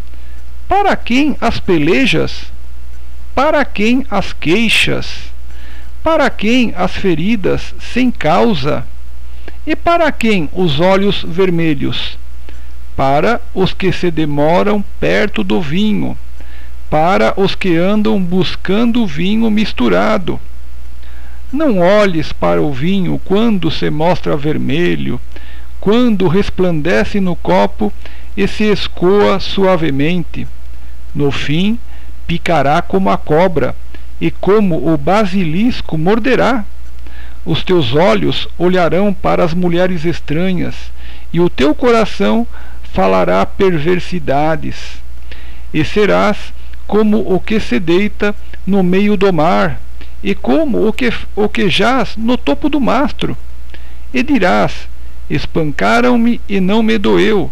Para quem as pelejas? Para quem as queixas? Para quem as feridas sem causa? E para quem os olhos vermelhos? Para os que se demoram perto do vinho, para os que andam buscando vinho misturado. Não olhes para o vinho quando se mostra vermelho, quando resplandece no copo e se escoa suavemente. No fim, picará como a cobra, e como o basilisco morderá. Os teus olhos olharão para as mulheres estranhas, e o teu coração falará perversidades. E serás como o que se deita no meio do mar, e como o que, o que jaz no topo do mastro. E dirás: espancaram-me e não me doeu,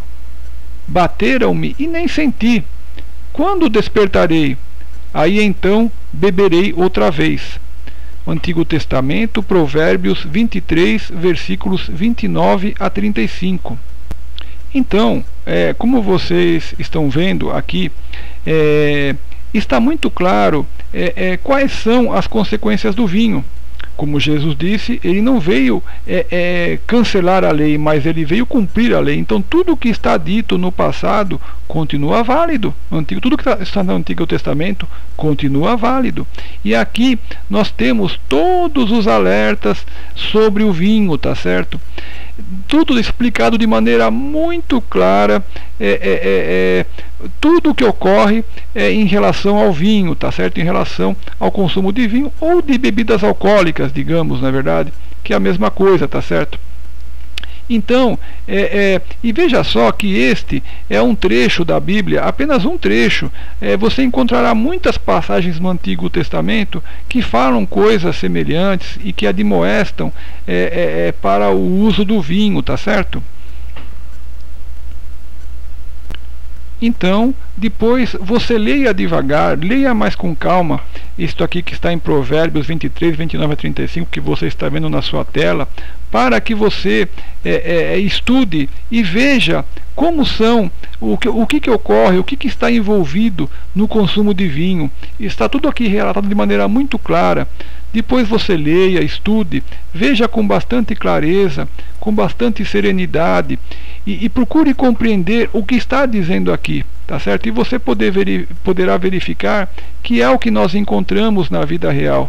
bateram-me e nem senti. Quando despertarei? Aí então beberei outra vez. O Antigo Testamento, Provérbios vinte e três, versículos vinte e nove a trinta e cinco. Então, é, como vocês estão vendo aqui, é, está muito claro é, é, quais são as consequências do vinho. Como Jesus disse, ele não veio é, é, cancelar a lei, mas ele veio cumprir a lei. Então tudo o que está dito no passado continua válido. Antigo, tudo que está no Antigo Testamento continua válido. E aqui nós temos todos os alertas sobre o vinho, tá certo? Tudo explicado de maneira muito clara, é, é, é, é, tudo o que ocorre é, em relação ao vinho, tá certo? Em relação ao consumo de vinho ou de bebidas alcoólicas, digamos, na verdade, que é a mesma coisa, tá certo? Então, é, é, e veja só que este é um trecho da Bíblia, apenas um trecho. É, você encontrará muitas passagens no Antigo Testamento que falam coisas semelhantes e que admoestam é, é, é, para o uso do vinho, tá certo? Então, depois você leia devagar, leia mais com calma isto aqui que está em Provérbios vinte e três, vinte e nove a trinta e cinco, que você está vendo na sua tela, para que você é, é, estude e veja como são, o que, o que, que ocorre, o que, que está envolvido no consumo de vinho. Está tudo aqui relatado de maneira muito clara. Depois você leia, estude, veja com bastante clareza, com bastante serenidade e, e procure compreender o que está dizendo aqui, tá certo? E você poder veri, poderá verificar que é o que nós encontramos na vida real.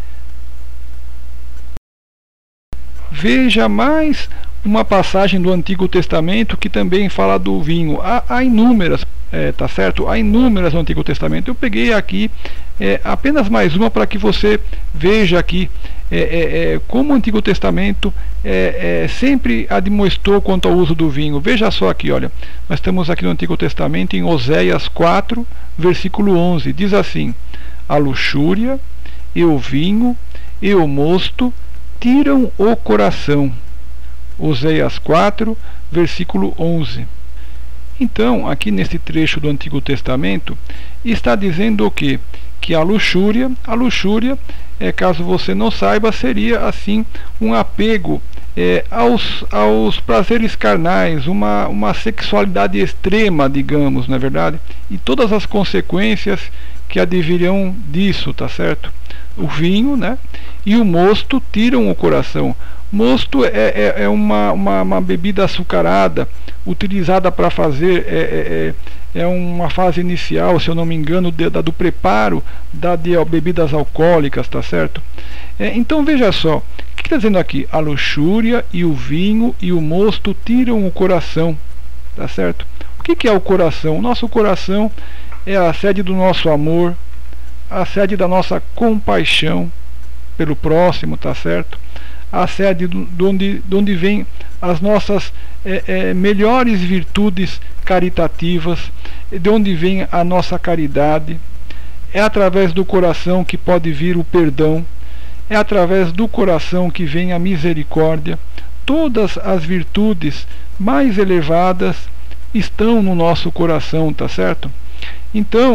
Veja mais uma passagem do Antigo Testamento que também fala do vinho. Há, há inúmeras, é, tá certo? Há inúmeras no Antigo Testamento. Eu peguei aqui é, apenas mais uma para que você veja aqui é, é, é, como o Antigo Testamento é, é, sempre admoestou quanto ao uso do vinho. Veja só aqui, olha, nós estamos aqui no Antigo Testamento em Oséias quatro, versículo onze. Diz assim: a luxúria e o vinho e o mosto tiram o coração. Oséias quatro, versículo onze. Então, aqui neste trecho do Antigo Testamento, está dizendo o quê? Que a luxúria, a luxúria, é, caso você não saiba, seria assim um apego é, aos, aos prazeres carnais, uma, uma sexualidade extrema, digamos, não é verdade? E todas as consequências que advirão disso, tá certo? O vinho, né? E o mosto tiram o coração. Mosto é, é, é uma, uma, uma bebida açucarada utilizada para fazer, é, é, é uma fase inicial, se eu não me engano, de, da, do preparo da, de bebidas alcoólicas, tá certo? É, então veja só, o que está dizendo aqui? A luxúria e o vinho e o mosto tiram o coração, tá certo? O que, que é o coração? O nosso coração é a sede do nosso amor, a sede da nossa compaixão pelo próximo, tá certo? A sede de onde, de onde vem as nossas é, é, melhores virtudes caritativas, de onde vem a nossa caridade. É através do coração que pode vir o perdão, é através do coração que vem a misericórdia. Todas as virtudes mais elevadas estão no nosso coração, tá certo? Então,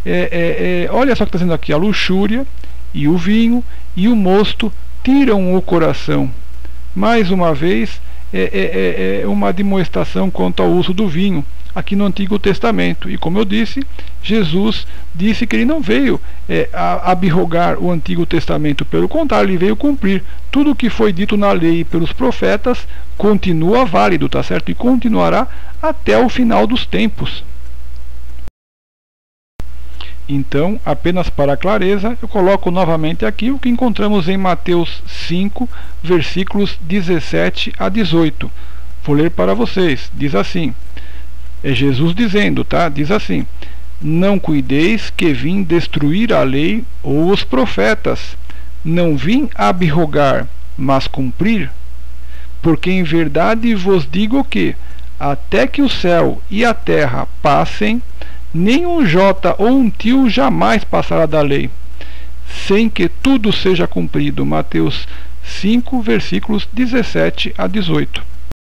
é, é, é, olha só o que está dizendo aqui: a luxúria e o vinho e o mosto tiram o coração. Mais uma vez, é, é, é uma demonstração quanto ao uso do vinho aqui no Antigo Testamento. E como eu disse, Jesus disse que ele não veio é, a, abrogar o Antigo Testamento, pelo contrário, ele veio cumprir. Tudo o que foi dito na lei e pelos profetas continua válido, tá certo? E continuará até o final dos tempos. Então, apenas para clareza, eu coloco novamente aqui o que encontramos em Mateus cinco, versículos dezessete a dezoito. Vou ler para vocês. Diz assim: é Jesus dizendo, tá? Diz assim: não cuideis que vim destruir a lei ou os profetas. Não vim abrogar, mas cumprir. Porque em verdade vos digo que, até que o céu e a terra passem, nem um jota ou um tio jamais passará da lei, sem que tudo seja cumprido. Mateus cinco, versículos dezessete a dezoito.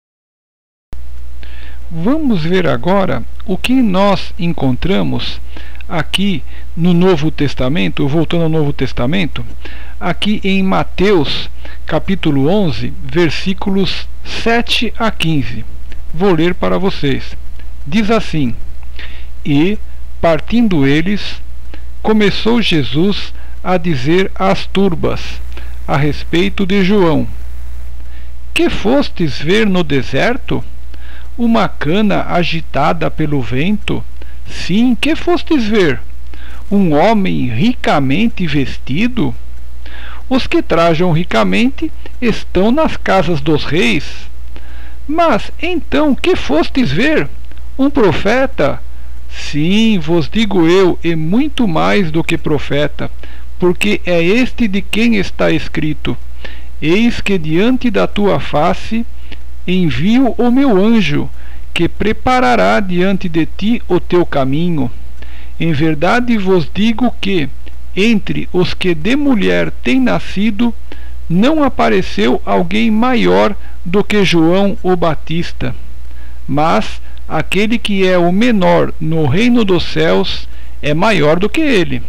Vamos ver agora o que nós encontramos aqui no Novo Testamento, voltando ao Novo Testamento, aqui em Mateus, capítulo onze, versículos sete a quinze. Vou ler para vocês. Diz assim: e, partindo eles, começou Jesus a dizer às turbas, a respeito de João: que fostes ver no deserto? Uma cana agitada pelo vento? Sim, que fostes ver? Um homem ricamente vestido? Os que trajam ricamente estão nas casas dos reis. Mas, então, que fostes ver? Um profeta? Sim, vos digo eu, e muito mais do que profeta, porque é este de quem está escrito: eis que diante da tua face envio o meu anjo, que preparará diante de ti o teu caminho. Em verdade vos digo que, entre os que de mulher têm nascido, não apareceu alguém maior do que João o Batista. Mas aquele que é o menor no reino dos céus é maior do que ele.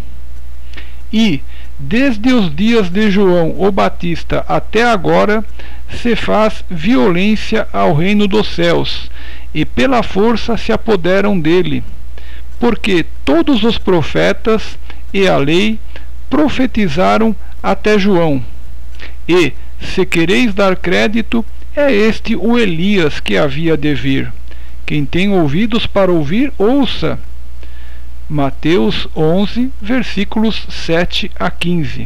E, desde os dias de João o Batista até agora, se faz violência ao reino dos céus, e pela força se apoderam dele. Porque todos os profetas e a lei profetizaram até João. E, se quereis dar crédito, é este o Elias que havia de vir. Quem tem ouvidos para ouvir, ouça. Mateus onze, versículos sete a quinze.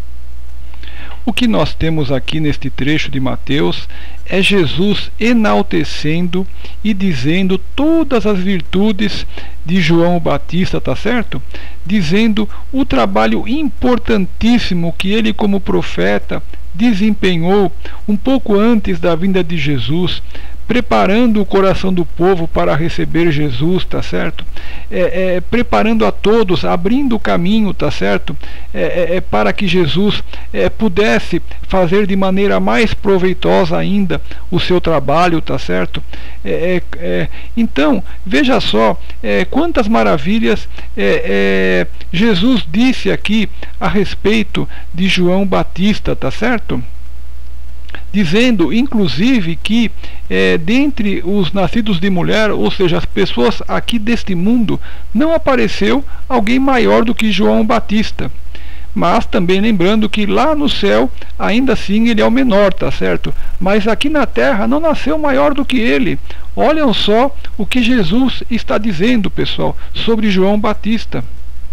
O que nós temos aqui neste trecho de Mateus é Jesus enaltecendo e dizendo todas as virtudes de João Batista, tá certo? Dizendo o trabalho importantíssimo que ele, como profeta, desempenhou um pouco antes da vinda de Jesus, preparando o coração do povo para receber Jesus, tá certo? É, é, preparando a todos, abrindo o caminho, tá certo? É, é, para que Jesus é, pudesse fazer de maneira mais proveitosa ainda o seu trabalho, tá certo? É, é, então, veja só é, quantas maravilhas é, é, Jesus disse aqui a respeito de João Batista, tá certo? Dizendo, inclusive, que é, dentre os nascidos de mulher, ou seja, as pessoas aqui deste mundo, não apareceu alguém maior do que João Batista. Mas também lembrando que lá no céu, ainda assim, ele é o menor, tá certo? Mas aqui na terra não nasceu maior do que ele. Olhem só o que Jesus está dizendo, pessoal, sobre João Batista.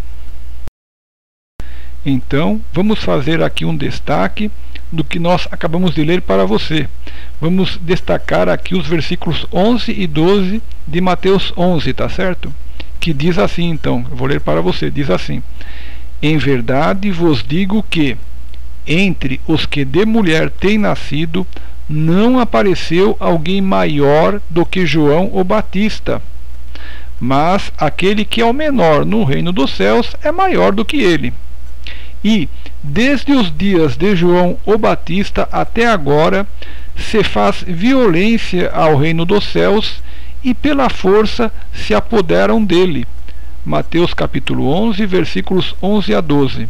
Então, vamos fazer aqui um destaque do que nós acabamos de ler para você. Vamos destacar aqui os versículos onze e doze de Mateus onze, tá certo? Que diz assim, então, eu vou ler para você, diz assim: em verdade vos digo que, entre os que de mulher têm nascido, não apareceu alguém maior do que João o Batista. Mas aquele que é o menor no reino dos céus é maior do que ele. E, desde os dias de João o Batista até agora, se faz violência ao reino dos céus, e pela força se apoderam dele. Mateus capítulo onze, versículos onze a doze.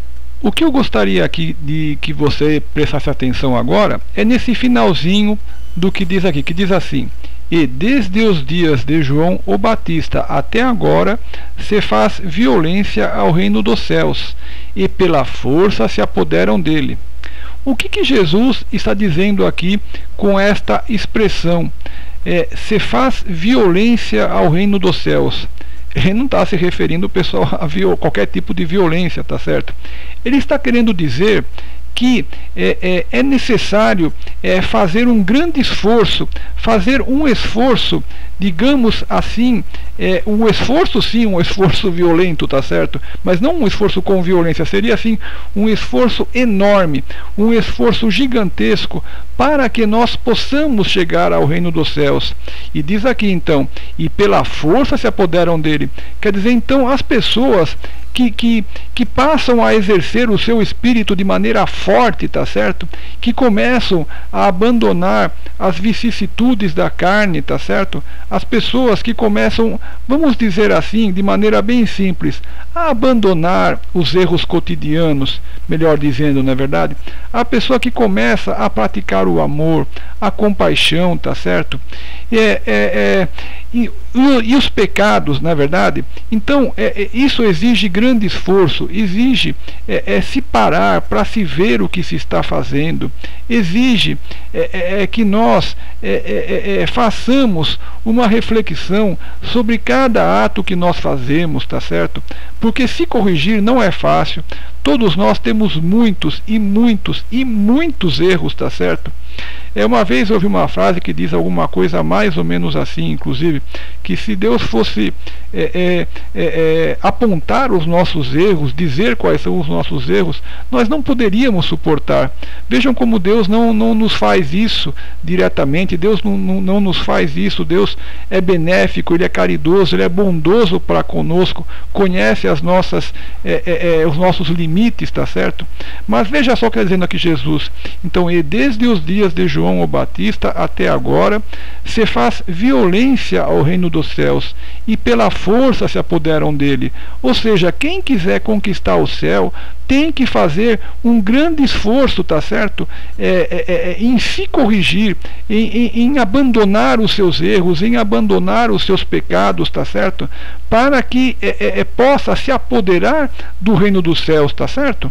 O que eu gostaria aqui de que você prestasse atenção agora é nesse finalzinho do que diz aqui, que diz assim: e desde os dias de João o Batista até agora se faz violência ao reino dos céus, e pela força se apoderam dele. O que que Jesus está dizendo aqui com esta expressão? É, se faz violência ao reino dos céus. Ele não está se referindo, pessoal, a viol, qualquer tipo de violência, tá certo? Ele está querendo dizer que é, é, é necessário é, fazer um grande esforço, fazer um esforço, digamos assim, é, um esforço sim, um esforço violento, tá certo? Mas não um esforço com violência, seria assim um esforço enorme, um esforço gigantesco para que nós possamos chegar ao reino dos céus. E diz aqui então, e pela força se apoderam dele. Quer dizer, então, as pessoas que, que, que passam a exercer o seu espírito de maneira forte, tá certo? Que começam a abandonar as vicissitudes da carne, tá certo? As pessoas que começam, vamos dizer assim, de maneira bem simples, a abandonar os erros cotidianos, melhor dizendo, não é verdade? A pessoa que começa a praticar o amor, a compaixão, tá certo? É, é, é, e, e os pecados, na verdade. Então, é, é, isso exige grande esforço, exige é, é, se parar para se ver o que se está fazendo, exige é, é, é que nós é, é, é, façamos uma reflexão sobre cada ato que nós fazemos, tá certo? Porque se corrigir não é fácil. Todos nós temos muitos e muitos e muitos erros, tá certo? É, uma vez eu ouvi uma frase que diz alguma coisa mais ou menos assim, inclusive, que se Deus fosse é, é, é, é, apontar os nossos erros, dizer quais são os nossos erros, nós não poderíamos suportar. Vejam como Deus não, não nos faz isso diretamente, Deus não, não, não nos faz isso. Deus é benéfico, Ele é caridoso, Ele é bondoso para conosco, conhece as nossas, é, é, é, os nossos limites, tá certo? Mas veja só o que está dizendo aqui Jesus. Então, e desde os dias de João o Batista até agora se faz violência ao reino dos céus, e pela força se apoderam dele. Ou seja, quem quiser conquistar o céu tem que fazer um grande esforço, tá certo? É, é, é, em se corrigir, em, em, em abandonar os seus erros, em abandonar os seus pecados, tá certo? Para que é, é, possa se apoderar do reino dos céus, tá certo?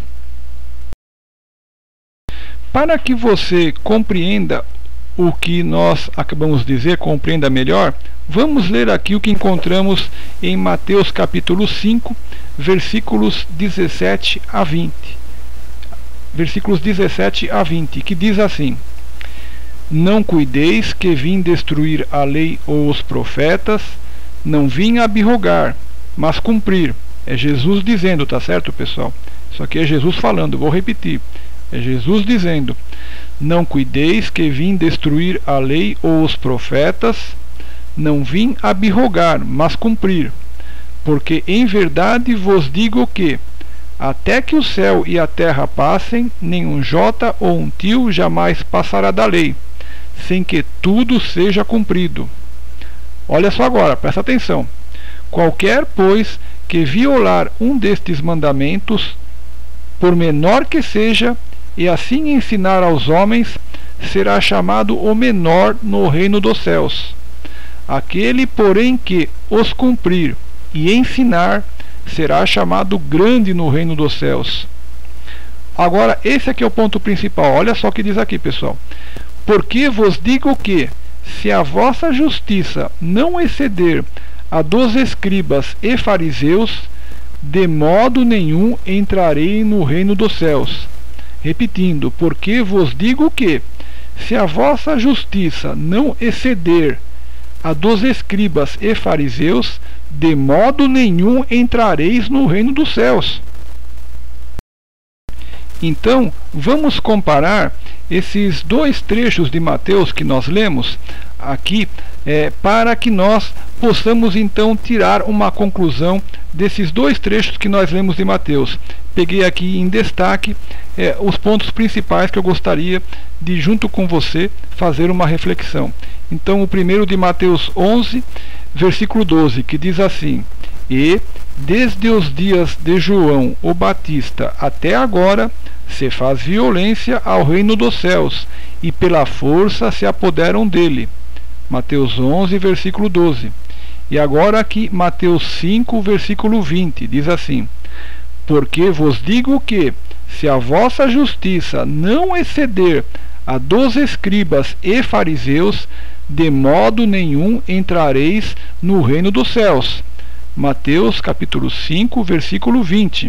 Para que você compreenda o que nós acabamos de dizer, compreenda melhor, vamos ler aqui o que encontramos em Mateus capítulo cinco, versículos dezessete a vinte. Versículos dezessete a vinte, que diz assim: não cuideis que vim destruir a lei ou os profetas, não vim abrogar, mas cumprir. É Jesus dizendo, tá certo, pessoal? Isso aqui é Jesus falando, vou repetir. É Jesus dizendo: não cuideis que vim destruir a lei ou os profetas, não vim abrogar, mas cumprir. Porque em verdade vos digo que, até que o céu e a terra passem, nenhum jota ou um tio jamais passará da lei, sem que tudo seja cumprido. Olha só agora, presta atenção. Qualquer, pois, que violar um destes mandamentos, por menor que seja, e assim ensinar aos homens, será chamado o menor no reino dos céus. Aquele, porém, que os cumprir e ensinar, será chamado grande no reino dos céus. Agora, esse aqui é o ponto principal. Olha só o que diz aqui, pessoal. Porque vos digo que, se a vossa justiça não exceder a dos escribas e fariseus, de modo nenhum entrarei no reino dos céus. Repetindo, porque vos digo que, se a vossa justiça não exceder a dos escribas e fariseus, de modo nenhum entrareis no reino dos céus. Então, vamos comparar esses dois trechos de Mateus que nós lemos aqui, é, para que nós possamos então tirar uma conclusão desses dois trechos que nós lemos de Mateus. Peguei aqui em destaque é, os pontos principais que eu gostaria de, junto com você, fazer uma reflexão. Então, o primeiro de Mateus onze, versículo doze, que diz assim: E, desde os dias de João o Batista até agora, se faz violência ao reino dos céus, e pela força se apoderam dele. Mateus onze, versículo doze. E agora aqui, Mateus cinco, versículo vinte, diz assim: porque vos digo que, se a vossa justiça não exceder a dos escribas e fariseus, de modo nenhum entrareis no reino dos céus. Mateus capítulo cinco, versículo vinte.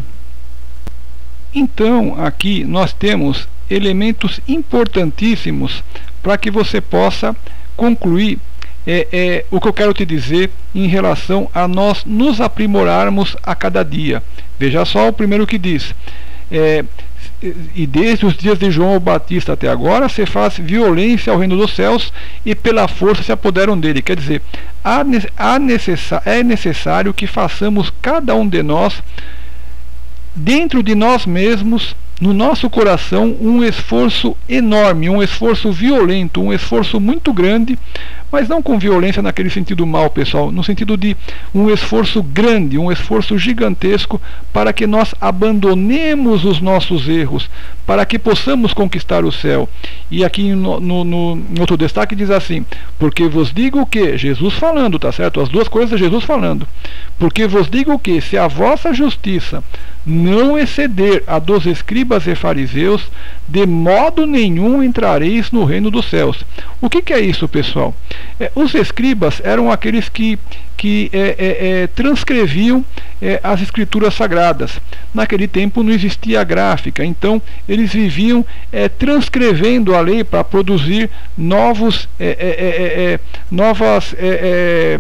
Então, aqui nós temos elementos importantíssimos para que você possa concluir é, é, o que eu quero te dizer em relação a nós nos aprimorarmos a cada dia. Veja só o primeiro que diz: é, e desde os dias de João o Batista até agora se faz violência ao reino dos céus, e pela força se apoderam dele. Quer dizer, há, há necessa, é necessário que façamos cada um de nós, dentro de nós mesmos, no nosso coração, um esforço enorme, um esforço violento, um esforço muito grande, mas não com violência naquele sentido mal, pessoal, no sentido de um esforço grande, um esforço gigantesco, para que nós abandonemos os nossos erros, para que possamos conquistar o céu. E aqui no, no, no outro destaque diz assim: porque vos digo que, Jesus falando, tá certo? As duas coisas, Jesus falando. Porque vos digo que, se a vossa justiça não exceder a dos escribas e fariseus, de modo nenhum entrareis no reino dos céus. O que, que é isso, pessoal? É, os escribas eram aqueles que, que é, é, é, transcreviam é, as escrituras sagradas. Naquele tempo não existia gráfica, então eles viviam é, transcrevendo a lei para produzir novos, é, é, é, é, novas é, é,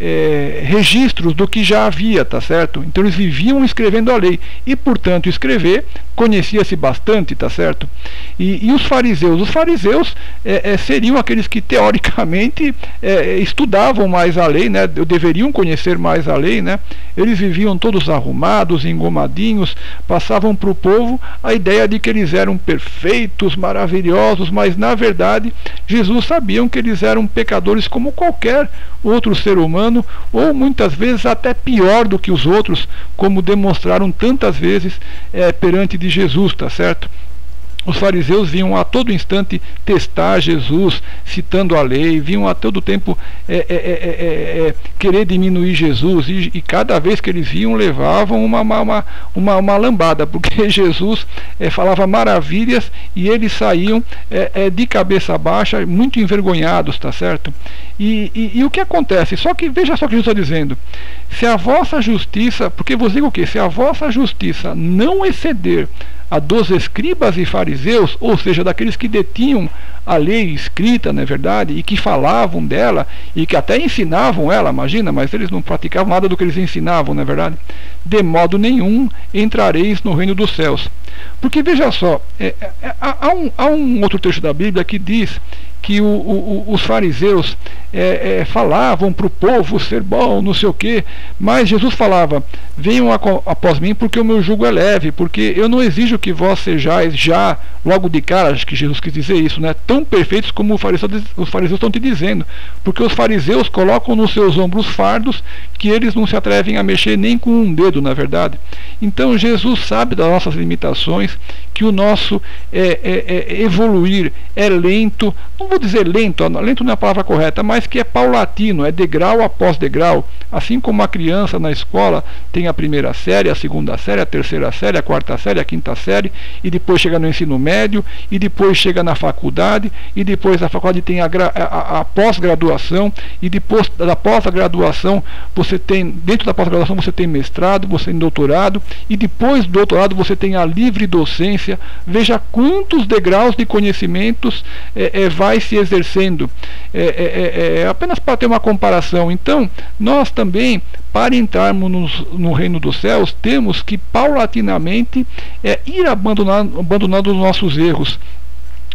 É, registros do que já havia, tá certo? Então eles viviam escrevendo a lei, e portanto escrever conhecia-se bastante, tá certo? E, e os fariseus, os fariseus é, é, seriam aqueles que teoricamente é, estudavam mais a lei, né? Deveriam conhecer mais a lei, né? Eles viviam todos arrumados, engomadinhos, passavam para o povo a ideia de que eles eram perfeitos, maravilhosos, mas na verdade Jesus sabia que eles eram pecadores como qualquer outro ser humano, ou muitas vezes até pior do que os outros, como demonstraram tantas vezes é, perante de Jesus, tá certo? Os fariseus vinham a todo instante testar Jesus, citando a lei, vinham a todo tempo é, é, é, é, querer diminuir Jesus, e, e cada vez que eles viam, levavam uma, uma, uma, uma lambada, porque Jesus é, falava maravilhas e eles saíam é, é, de cabeça baixa, muito envergonhados, tá certo? E, e, e o que acontece? Só que veja só o que Jesus está dizendo: se a vossa justiça, porque vos digo o quê? Se a vossa justiça não exceder a dos escribas e fariseus, ou seja, daqueles que detinham a lei escrita, não é verdade, e que falavam dela, e que até ensinavam ela, imagina, mas eles não praticavam nada do que eles ensinavam, não é verdade? De modo nenhum entrareis no reino dos céus. Porque veja só, é, é, há, um, há um outro trecho da Bíblia que diz que o, o, os fariseus é, é, falavam para o povo ser bom, não sei o que, mas Jesus falava: venham após mim, porque o meu jugo é leve, porque eu não exijo que vós sejais já, logo de cara, acho que Jesus quis dizer isso, né, tão perfeitos como os fariseus estão te dizendo, porque os fariseus colocam nos seus ombros fardos que eles não se atrevem a mexer nem com um dedo, na verdade. Então Jesus sabe das nossas limitações, que o nosso é, é, é, evoluir é lento, não vou dizer lento, lento não é a palavra correta, mas que é paulatino, é degrau após degrau. Assim como a criança na escola tem a primeira série, a segunda série, a terceira série, a quarta série, a quinta série, e depois chega no ensino médio, e depois chega na faculdade, e depois da faculdade tem a, a, a pós-graduação, e depois da pós-graduação você tem, dentro da pós-graduação você tem mestrado, você tem doutorado, e depois do doutorado você tem a livre docência. Veja quantos degraus de conhecimentos é, é, vai se exercendo, é, é, é, apenas para ter uma comparação. Então nós também, para entrarmos no, no reino dos céus, temos que paulatinamente é, ir abandonando, abandonando os nossos erros.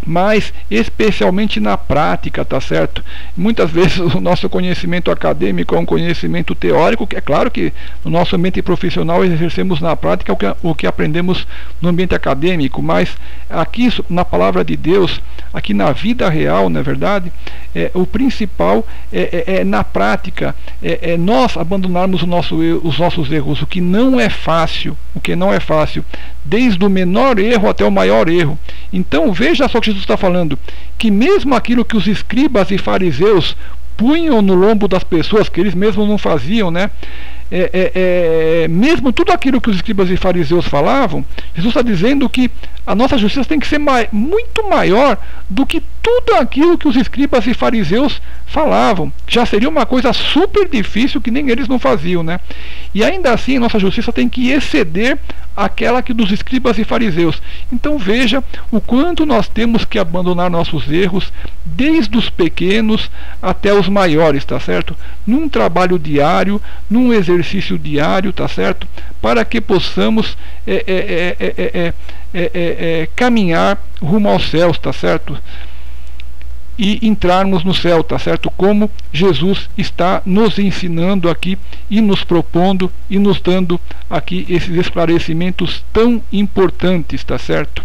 mas especialmente na prática, tá certo? Muitas vezes o nosso conhecimento acadêmico é um conhecimento teórico, que é claro que no nosso ambiente profissional exercemos na prática o que, o que aprendemos no ambiente acadêmico, mas aqui na palavra de Deus, aqui na vida real, não é verdade? É, o principal é, é, é na prática, é, é nós abandonarmos o nosso, os nossos erros, o que não é fácil, o que não é fácil, desde o menor erro até o maior erro. Então veja só o que Jesus está falando, que mesmo aquilo que os escribas e fariseus punham no lombo das pessoas, que eles mesmos não faziam, né? É, é, é, mesmo tudo aquilo que os escribas e fariseus falavam, Jesus está dizendo que a nossa justiça tem que ser mai, muito maior do que tudo aquilo que os escribas e fariseus falavam. Já seria uma coisa super difícil que nem eles não faziam, né? E ainda assim, nossa justiça tem que exceder aquela que dos escribas e fariseus. Então veja o quanto nós temos que abandonar nossos erros, desde os pequenos até os maiores, tá certo? Num trabalho diário, num exercício diário, tá certo? Para que possamos é, é, é, é, é, é, é, caminhar rumo aos céus, tá certo? E entrarmos no céu, tá certo? Como Jesus está nos ensinando aqui e nos propondo e nos dando aqui esses esclarecimentos tão importantes, tá certo?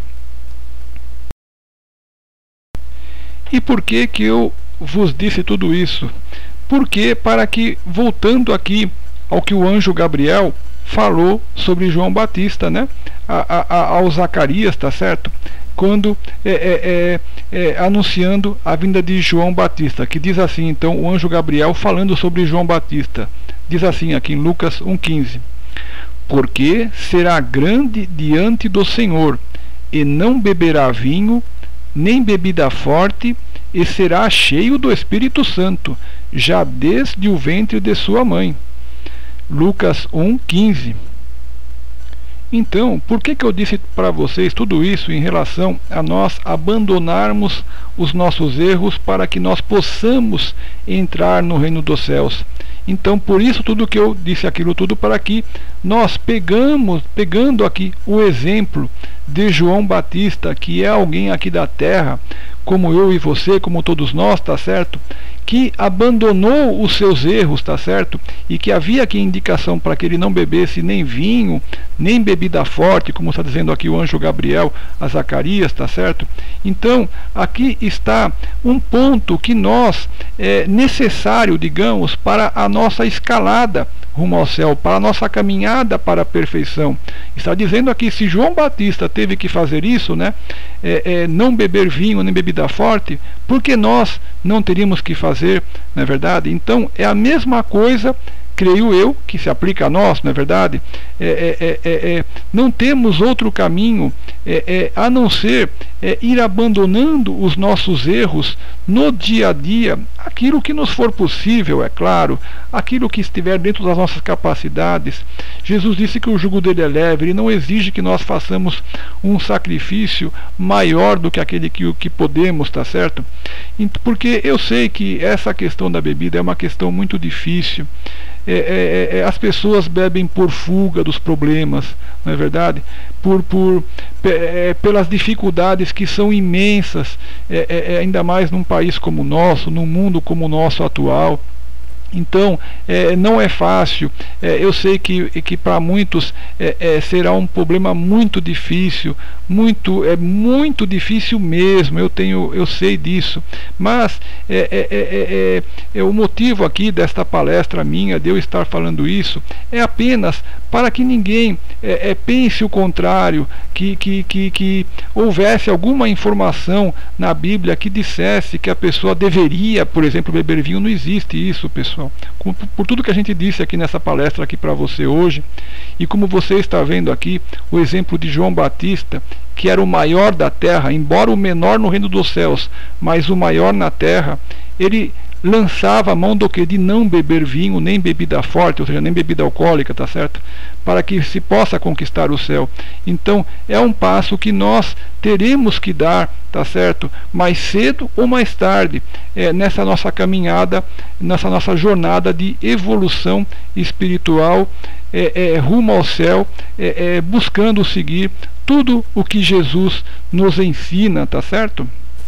E por que que eu vos disse tudo isso? Porque para que, voltando aqui ao que o anjo Gabriel falou sobre João Batista, né? A, a, a, ao Zacarias, tá certo? Quando é, é, é, é, anunciando a vinda de João Batista, que diz assim, então, o anjo Gabriel falando sobre João Batista, diz assim aqui em Lucas um quinze: porque será grande diante do Senhor, e não beberá vinho, nem bebida forte, e será cheio do Espírito Santo, já desde o ventre de sua mãe. Lucas um quinze. Então, por que que eu disse para vocês tudo isso em relação a nós abandonarmos os nossos erros para que nós possamos entrar no reino dos céus? Então, por isso tudo que eu disse aquilo tudo, para que nós pegamos, pegando aqui o exemplo de João Batista, que é alguém aqui da terra, como eu e você, como todos nós, tá certo? Que abandonou os seus erros, tá certo? E que havia aqui indicação para que ele não bebesse nem vinho, nem bebida forte, como está dizendo aqui o anjo Gabriel a Zacarias, tá certo? Então, aqui está um ponto que nós, é necessário, digamos, para a nossa escalada rumo ao céu, para a nossa caminhada para a perfeição. Está dizendo aqui, se João Batista teve que fazer isso, né, é, é, não beber vinho nem bebida forte, porque nós não teríamos que fazer, não é verdade? Então é a mesma coisa, creio eu, que se aplica a nós, não é verdade? É, é, é, é, não temos outro caminho é, é, a não ser é, ir abandonando os nossos erros no dia a dia, aquilo que nos for possível, é claro, aquilo que estiver dentro das nossas capacidades. Jesus disse que o jugo dele é leve, ele não exige que nós façamos um sacrifício maior do que aquele que, que podemos, tá certo? Porque eu sei que essa questão da bebida é uma questão muito difícil. É, é, é, as pessoas bebem por fuga dos problemas, não é verdade? Por, por, é, pelas dificuldades que são imensas, é, é, ainda mais num país como o nosso, num mundo como o nosso atual. Então, é, não é fácil. É, eu sei que, que para muitos é, é, será um problema muito difícil, muito, é muito difícil mesmo. Eu tenho, eu sei disso. Mas é, é, é, é, é, o motivo aqui desta palestra minha, de eu estar falando isso, é apenas para que ninguém é, é, pense o contrário, que, que, que, que houvesse alguma informação na Bíblia que dissesse que a pessoa deveria, por exemplo, beber vinho. Não existe isso, pessoal. Por tudo que a gente disse aqui nessa palestra aqui para você hoje, e como você está vendo aqui o exemplo de João Batista, que era o maior da terra, embora o menor no reino dos céus, mas o maior na terra, ele lançava a mão do que? De não beber vinho, nem bebida forte, ou seja, nem bebida alcoólica, tá certo? Para que se possa conquistar o céu. Então, é um passo que nós teremos que dar, tá certo? Mais cedo ou mais tarde, é, nessa nossa caminhada, nessa nossa jornada de evolução espiritual, é, é, rumo ao céu, é, é, buscando seguir tudo o que Jesus nos ensina, tá certo?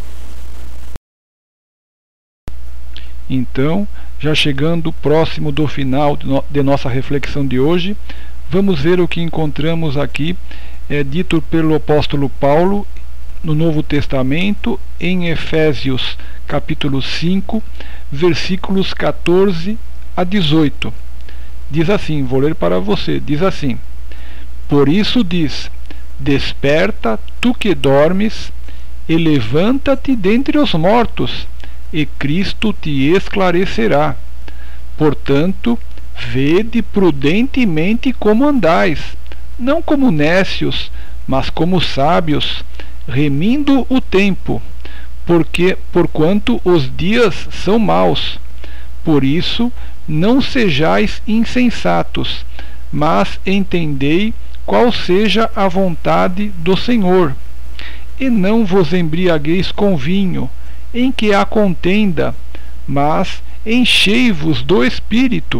Então, já chegando próximo do final de nossa reflexão de hoje, vamos ver o que encontramos aqui, é dito pelo apóstolo Paulo no Novo Testamento, em Efésios capítulo cinco, versículos quatorze a dezoito. Diz assim, vou ler para você, diz assim: Por isso diz, desperta, tu que dormes, e levanta-te dentre os mortos, e Cristo te esclarecerá. Portanto, vede prudentemente como andais, não como nécios, mas como sábios, remindo o tempo, porque porquanto os dias são maus. Por isso, não sejais insensatos, mas entendei qual seja a vontade do Senhor. E não vos embriagueis com vinho, em que há contenda, mas enchei-vos do Espírito.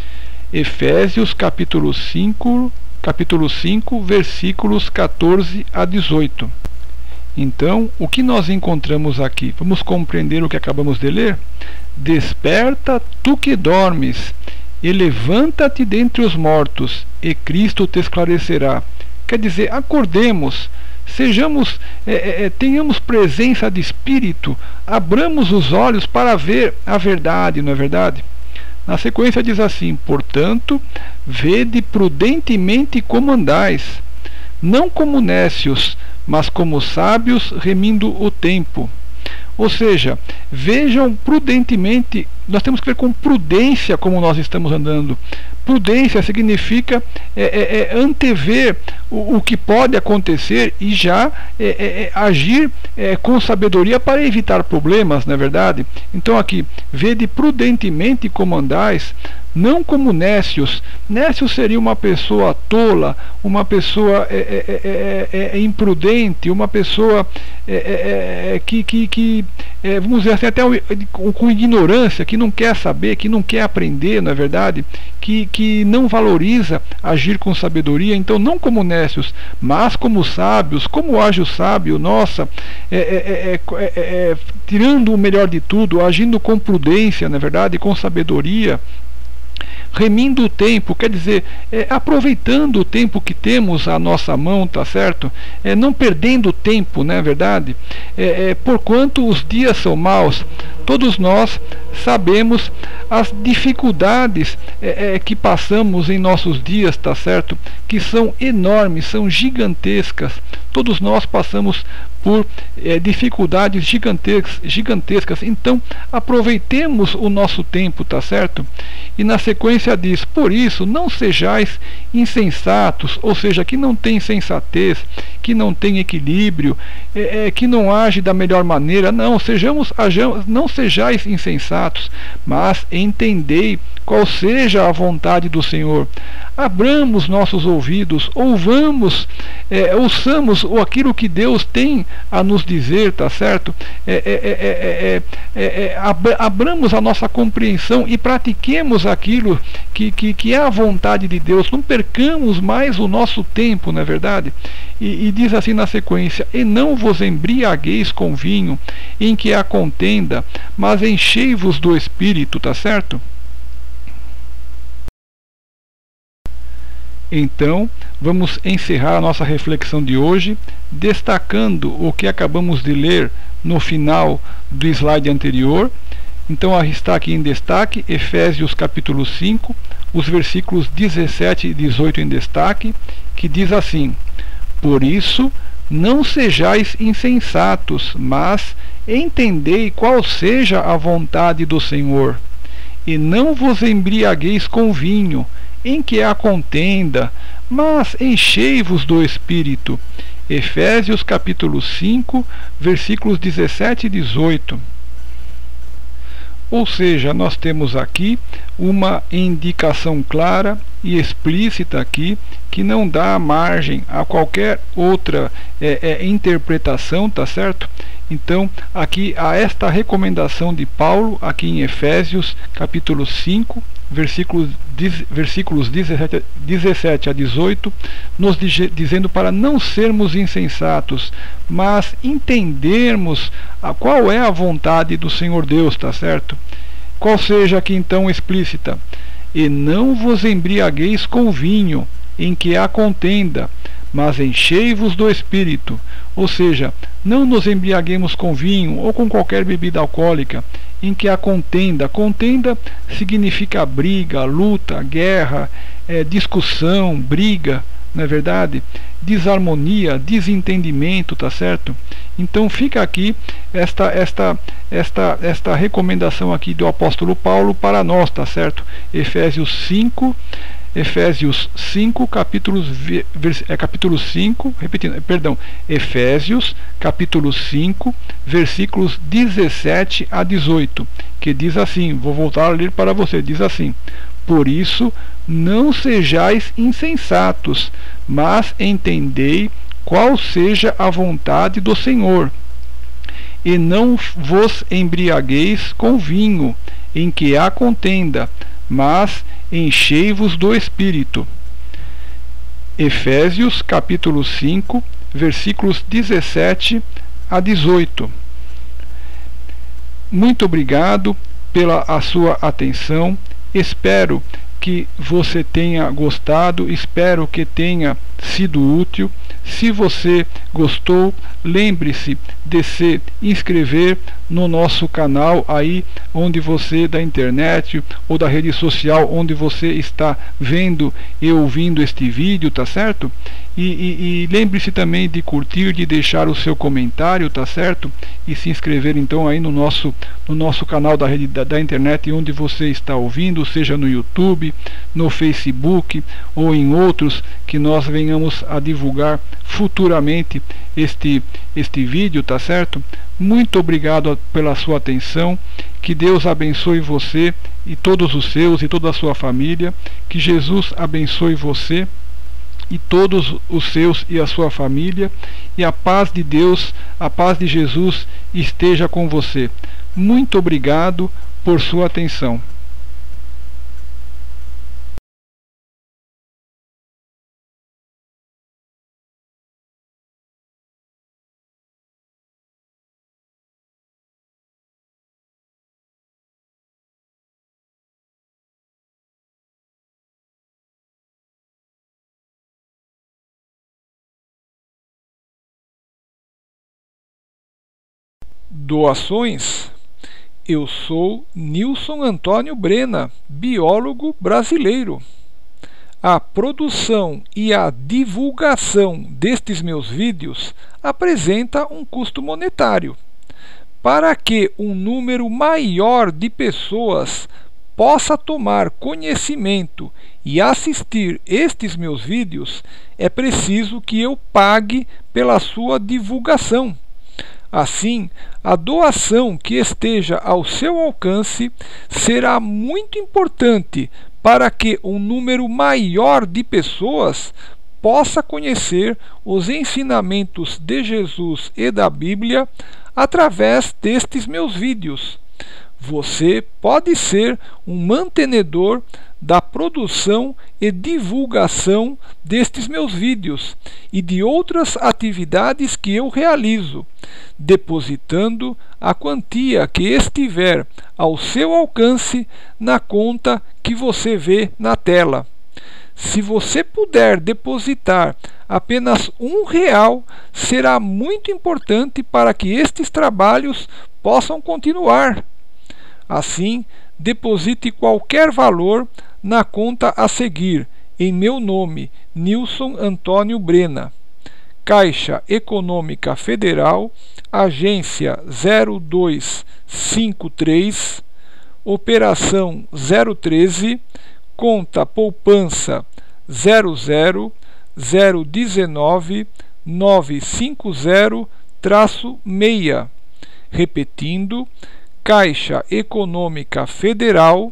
Efésios capítulo cinco, capítulo cinco, versículos quatorze a dezoito. Então, o que nós encontramos aqui? Vamos compreender o que acabamos de ler? Desperta, tu que dormes, e levanta-te dentre os mortos, e Cristo te esclarecerá. Quer dizer, acordemos, sejamos, é, é, tenhamos presença de Espírito, abramos os olhos para ver a verdade, não é verdade? Na sequência diz assim: portanto, vede prudentemente como andais, não como nécios, mas como sábios, remindo o tempo. Ou seja, vejam prudentemente, nós temos que ver com prudência como nós estamos andando. Prudência significa é, é, é antever o, o que pode acontecer e já é, é, é, agir é, com sabedoria para evitar problemas, não é verdade? Então aqui, vede prudentemente como andais, não como nécios. Nécio seria uma pessoa tola, uma pessoa é, é, é, é, imprudente, uma pessoa é, é, é, que, que, que é, vamos dizer assim, até com ignorância, que não quer saber, que não quer aprender, não é verdade? Que, que não valoriza agir com sabedoria. Então, não como nécios, mas como sábios. Como age o sábio? Nossa, é, é, é, é, é, tirando o melhor de tudo, agindo com prudência, não é verdade? Com sabedoria, remindo o tempo, quer dizer, é, aproveitando o tempo que temos à nossa mão, tá certo? É, não perdendo tempo, não é verdade? É, é, porquanto os dias são maus. Todos nós sabemos as dificuldades é, é, que passamos em nossos dias, tá certo? Que são enormes, são gigantescas. Todos nós passamos por é, dificuldades gigantescas, gigantescas. Então, aproveitemos o nosso tempo, tá certo? E na sequência diz: por isso, não sejais insensatos, ou seja, que não tem sensatez, que não tem equilíbrio, é, é, que não age da melhor maneira. Não, sejamos, ajamos, não sejais insensatos, mas entendei qual seja a vontade do Senhor. Abramos nossos ouvidos, ouvamos, é, ouçamos aquilo que Deus tem a nos dizer, tá certo? É, é, é, é, é, é, abramos a nossa compreensão e pratiquemos aquilo que, que, que é a vontade de Deus. Não percamos mais o nosso tempo, não é verdade? E, e diz assim na sequência: e não vos embriagueis com vinho, em que há contenda, mas enchei-vos do Espírito, tá certo? Então, vamos encerrar a nossa reflexão de hoje, destacando o que acabamos de ler no final do slide anterior. Então, está aqui em destaque, Efésios capítulo cinco, os versículos dezessete e dezoito em destaque, que diz assim: por isso, não sejais insensatos, mas entendei qual seja a vontade do Senhor. E não vos embriagueis com vinho, em que há contenda, mas enchei-vos do Espírito. Efésios capítulo cinco, versículos dezessete e dezoito. Ou seja, nós temos aqui uma indicação clara e explícita aqui, que não dá margem a qualquer outra é, é, interpretação, tá certo? Então, aqui há esta recomendação de Paulo, aqui em Efésios capítulo cinco, versículos, versículos dezessete a dezoito, nos dizendo para não sermos insensatos, mas entendermos a qual é a vontade do Senhor Deus, tá certo? qual seja aqui então explícita. E não vos embriagueis com vinho, em que há contenda, mas enchei-vos do Espírito. Ou seja, não nos embriaguemos com vinho ou com qualquer bebida alcoólica, em que há contenda. Contenda significa briga, luta, guerra, é, discussão, briga, não é verdade? Desarmonia, desentendimento, tá certo? Então fica aqui esta, esta, esta, esta recomendação aqui do apóstolo Paulo para nós, tá certo? Efésios cinco, Efésios cinco, capítulos, é, capítulo cinco, repetindo, perdão, Efésios, capítulo cinco, versículos dezessete a dezoito, que diz assim, vou voltar a ler para você, diz assim: por isso, não sejais insensatos, mas entendei qual seja a vontade do Senhor. E não vos embriagueis com vinho, em que há contenda, mas enchei-vos do Espírito. Efésios capítulo cinco, versículos dezessete a dezoito. Muito obrigado pela a sua atenção. Espero que você tenha gostado, espero que tenha sido útil. Se você gostou, lembre-se de se inscrever no nosso canal aí onde você, da internet ou da rede social onde você está vendo e ouvindo este vídeo, tá certo? E, e, e lembre-se também de curtir, de deixar o seu comentário, tá certo? E se inscrever então aí no nosso, no nosso canal da rede da, da internet onde você está ouvindo, seja no YouTube, no Facebook ou em outros que nós venhamos a divulgar futuramente este, este vídeo, tá certo? Muito obrigado pela sua atenção, que Deus abençoe você e todos os seus e toda a sua família, que Jesus abençoe você e todos os seus e a sua família, e a paz de Deus, a paz de Jesus esteja com você. Muito obrigado por sua atenção. Doações. Eu sou Nilson Antônio Brena, biólogo brasileiro. A produção e a divulgação destes meus vídeos apresenta um custo monetário. Para que um número maior de pessoas possa tomar conhecimento e assistir estes meus vídeos, é preciso que eu pague pela sua divulgação. Assim, a doação que esteja ao seu alcance será muito importante para que um número maior de pessoas possa conhecer os ensinamentos de Jesus e da Bíblia através destes meus vídeos. Você pode ser um mantenedor da produção e divulgação destes meus vídeos e de outras atividades que eu realizo, depositando a quantia que estiver ao seu alcance na conta que você vê na tela. Se você puder depositar apenas um real, será muito importante para que estes trabalhos possam continuar. Assim, deposite qualquer valor na conta a seguir, em meu nome, Nilson Antônio Brena. Caixa Econômica Federal, agência zero dois cinco três, operação zero treze, conta poupança zero zero zero dezenove nove cinco zero seis. Repetindo, Caixa Econômica Federal,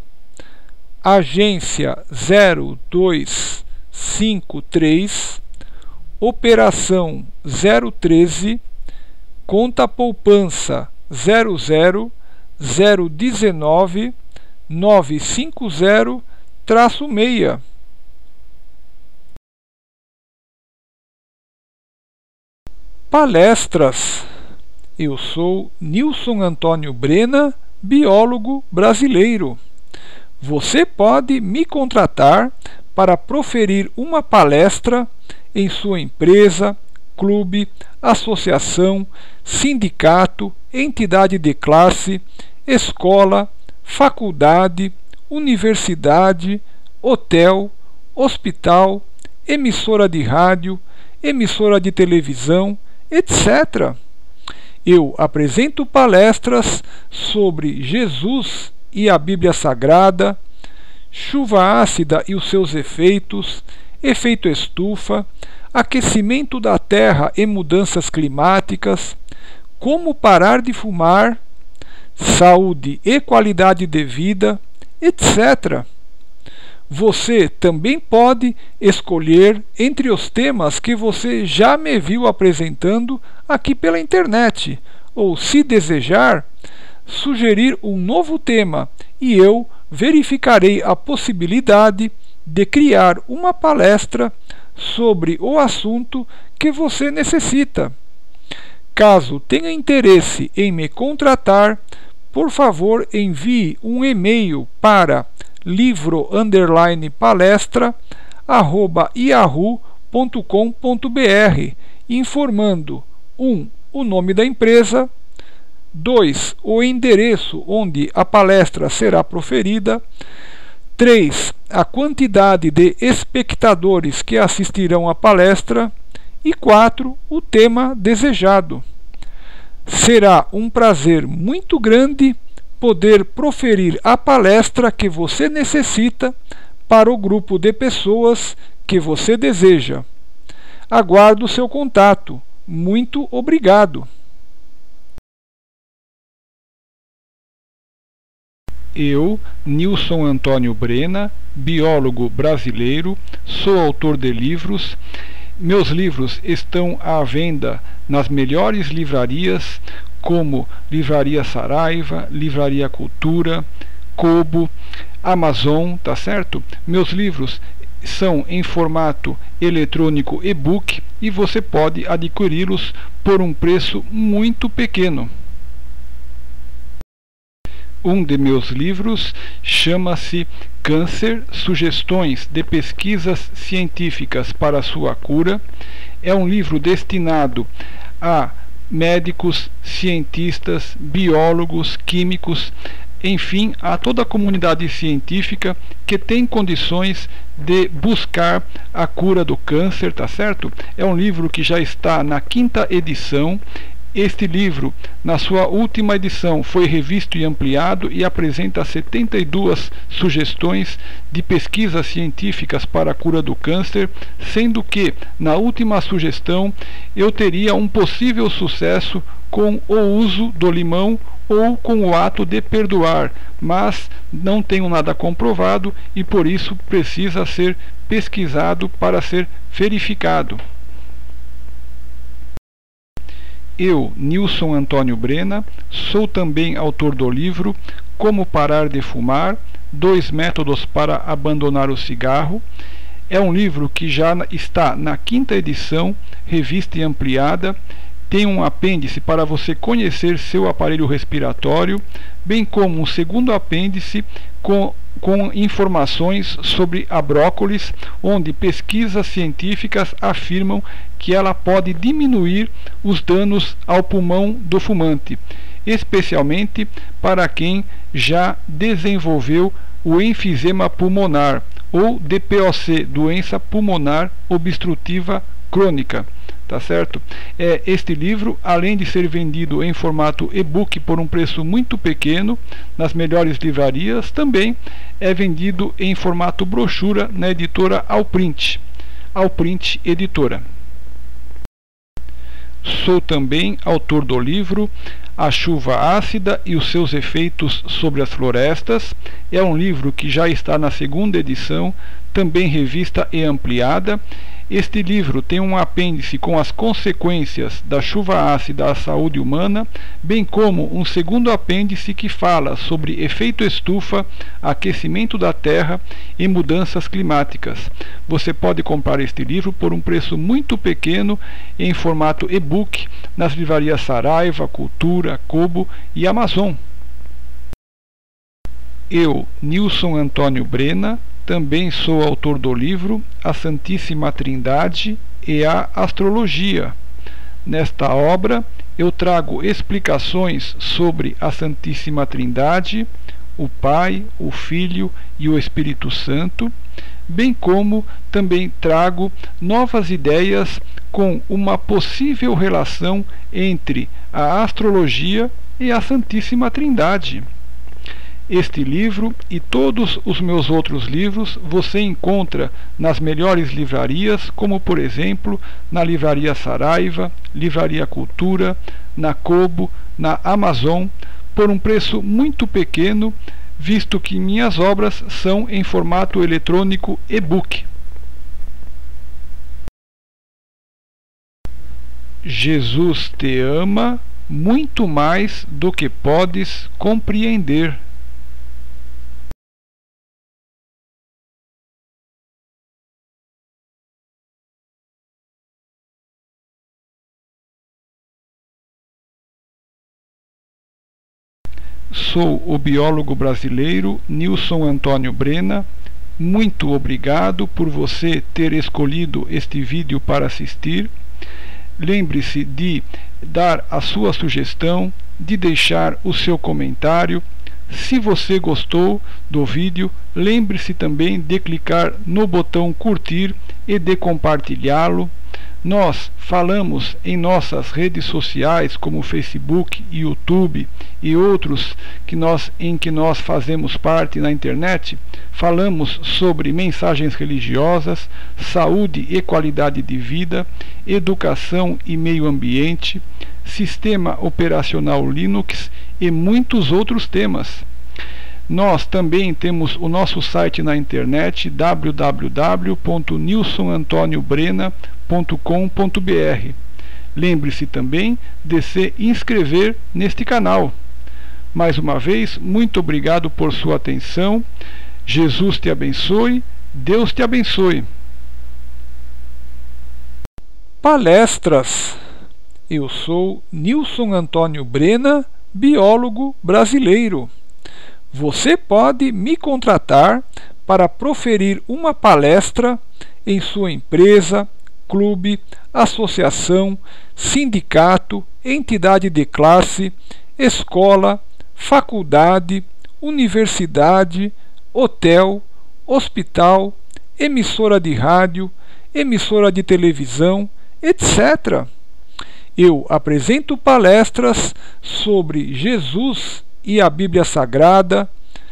agência zero dois cinco três, operação zero treze, conta poupança zero zero zero dezenove nove cinco zero seis. Palestras. Eu sou Nilson Antônio Brena, biólogo brasileiro. Você pode me contratar para proferir uma palestra em sua empresa, clube, associação, sindicato, entidade de classe, escola, faculdade, universidade, hotel, hospital, emissora de rádio, emissora de televisão, etcétera. Eu apresento palestras sobre Jesus e a Bíblia Sagrada, chuva ácida e os seus efeitos, efeito estufa, aquecimento da Terra e mudanças climáticas, como parar de fumar, saúde e qualidade de vida, etcétera. Você também pode escolher entre os temas que você já me viu apresentando aqui pela internet, ou, se desejar, sugerir um novo tema e eu verificarei a possibilidade de criar uma palestra sobre o assunto que você necessita. Caso tenha interesse em me contratar, por favor envie um e-mail para livro underline palestra arroba yahoo ponto com ponto br informando um o nome da empresa, dois o endereço onde a palestra será proferida, três a quantidade de espectadores que assistirão à palestra e quatro o tema desejado. Será um prazer muito grande poder proferir a palestra que você necessita para o grupo de pessoas que você deseja. Aguardo seu contato. Muito obrigado. Eu, Nilson Antônio Brena, biólogo brasileiro, sou autor de livros. Meus livros estão à venda nas melhores livrarias, como Livraria Saraiva, Livraria Cultura, Kobo, Amazon, tá certo? Meus livros são em formato eletrônico e-book e você pode adquiri-los por um preço muito pequeno. Um de meus livros chama-se Câncer, Sugestões de Pesquisas Científicas para a Sua Cura. É um livro destinado a médicos, cientistas, biólogos, químicos, enfim, a toda a comunidade científica que tem condições de buscar a cura do câncer, tá certo? É um livro que já está na quinta edição. Este livro, na sua última edição, foi revisto e ampliado e apresenta setenta e duas sugestões de pesquisas científicas para a cura do câncer, sendo que, na última sugestão, eu teria um possível sucesso com o uso do limão ou com o ato de perdoar, mas não tenho nada comprovado e por isso precisa ser pesquisado para ser verificado. Eu, Nilson Antônio Brena, sou também autor do livro Como Parar de Fumar, Dois Métodos para Abandonar o Cigarro. É um livro que já está na quinta edição, revista e ampliada. Tem um apêndice para você conhecer seu aparelho respiratório, bem como um segundo apêndice com, com informações sobre a brócolis, onde pesquisas científicas afirmam que ela pode diminuir os danos ao pulmão do fumante, especialmente para quem já desenvolveu o enfisema pulmonar ou D P O C, doença pulmonar obstrutiva crônica. Tá certo? É, este livro, além de ser vendido em formato e-book por um preço muito pequeno nas melhores livrarias, também é vendido em formato brochura na editora Alprint, Alprint Editora. Sou também autor do livro A Chuva Ácida e os Seus Efeitos sobre as Florestas. É um livro que já está na segunda edição, também revista e ampliada. Este livro tem um apêndice com as consequências da chuva ácida à saúde humana, bem como um segundo apêndice que fala sobre efeito estufa, aquecimento da Terra e mudanças climáticas. Você pode comprar este livro por um preço muito pequeno em formato e-book nas livrarias Saraiva, Cultura, Kobo e Amazon. Eu, Nilson Antônio Brena, também sou autor do livro A Santíssima Trindade e a Astrologia. Nesta obra, eu trago explicações sobre a Santíssima Trindade, o Pai, o Filho e o Espírito Santo, bem como também trago novas ideias com uma possível relação entre a astrologia e a Santíssima Trindade. Este livro e todos os meus outros livros você encontra nas melhores livrarias, como por exemplo na Livraria Saraiva, Livraria Cultura, na Kobo, na Amazon, por um preço muito pequeno, visto que minhas obras são em formato eletrônico e-book. Jesus te ama muito mais do que podes compreender. Sou o biólogo brasileiro Nilson Antônio Brena. Muito obrigado por você ter escolhido este vídeo para assistir. Lembre-se de dar a sua sugestão, de deixar o seu comentário. Se você gostou do vídeo, lembre-se também de clicar no botão curtir e de compartilhá-lo. Nós falamos em nossas redes sociais como Facebook, YouTube e outros que nós, em que nós fazemos parte na internet. Falamos sobre mensagens religiosas, saúde e qualidade de vida, educação e meio ambiente, sistema operacional Linux e muitos outros temas. Nós também temos o nosso site na internet w w w ponto nilson antonio brena ponto com ponto b r. Lembre-se também de se inscrever neste canal. Mais uma vez, muito obrigado por sua atenção. Jesus te abençoe, Deus te abençoe. Palestras. Eu sou Nilson Antônio Brena, biólogo brasileiro. Você pode me contratar para proferir uma palestra em sua empresa, clube, associação, sindicato, entidade de classe, escola, faculdade, universidade, hotel, hospital, emissora de rádio, emissora de televisão, etcétera. Eu apresento palestras sobre Jesus e a Bíblia Sagrada,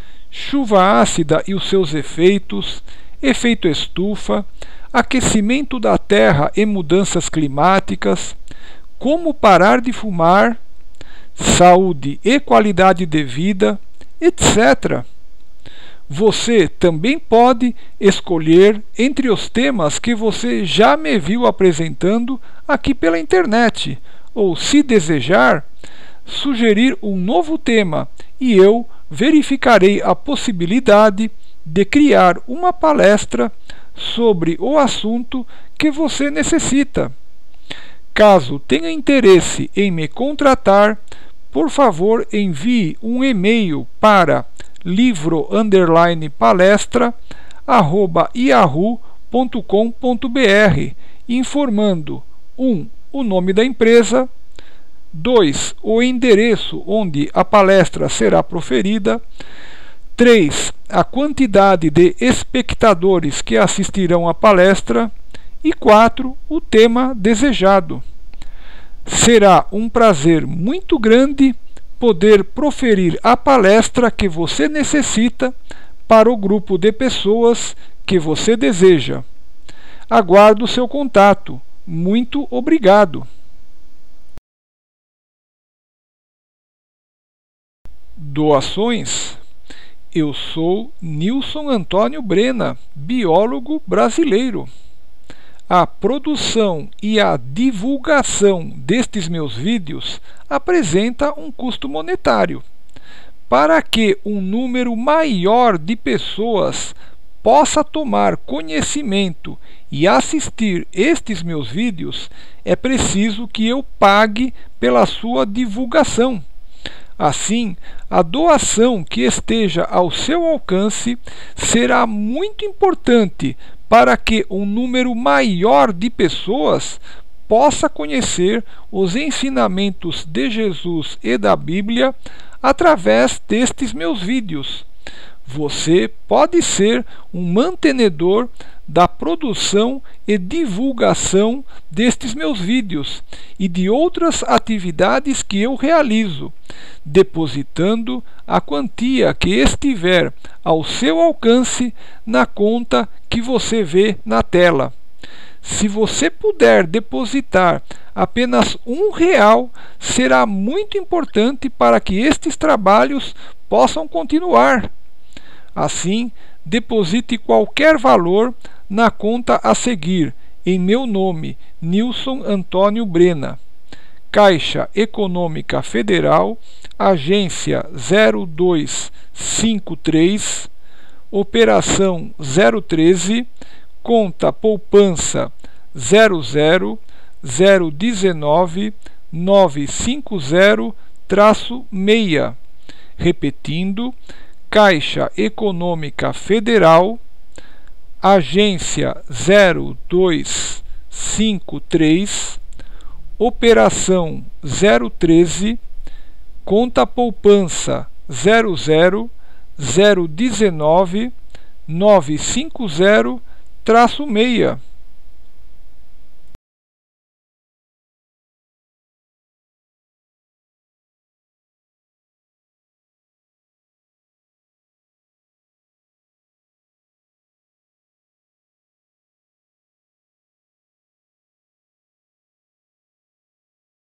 chuva ácida e os seus efeitos, efeito estufa, aquecimento da Terra e mudanças climáticas, como parar de fumar, saúde e qualidade de vida, etcétera. Você também pode escolher entre os temas que você já me viu apresentando aqui pela internet, ou, se desejar, sugerir um novo tema e eu verificarei a possibilidade de criar uma palestra sobre o assunto que você necessita. Caso tenha interesse em me contratar, por favor envie um e-mail para livro underline palestra arroba yahoo ponto com ponto b r informando um o nome da empresa, dois o endereço onde a palestra será proferida, três a quantidade de espectadores que assistirão à palestra e quatro o tema desejado. Será um prazer muito grande poder proferir a palestra que você necessita para o grupo de pessoas que você deseja. Aguardo seu contato. Muito obrigado. Doações. Eu sou Nilson Antônio Brena, biólogo brasileiro. A produção e a divulgação destes meus vídeos apresenta um custo monetário. Para que um número maior de pessoas possa tomar conhecimento e assistir estes meus vídeos, é preciso que eu pague pela sua divulgação. Assim, a doação que esteja ao seu alcance será muito importante para que um número maior de pessoas possa conhecer os ensinamentos de Jesus e da Bíblia através destes meus vídeos. Você pode ser um mantenedor da produção e divulgação destes meus vídeos e de outras atividades que eu realizo, depositando a quantia que estiver ao seu alcance na conta que você vê na tela. Se você puder depositar apenas um real, será muito importante para que estes trabalhos possam continuar. Assim, deposite qualquer valor na conta a seguir, em meu nome, Nilson Antônio Brena. Caixa Econômica Federal, agência zero dois cinco três, operação zero treze, conta poupança zero zero zero dezenove nove cinco zero seis. Repetindo, Caixa Econômica Federal, agência zero dois cinco três, operação zero treze, conta poupança zero zero zero dezenove nove cinco zero seis.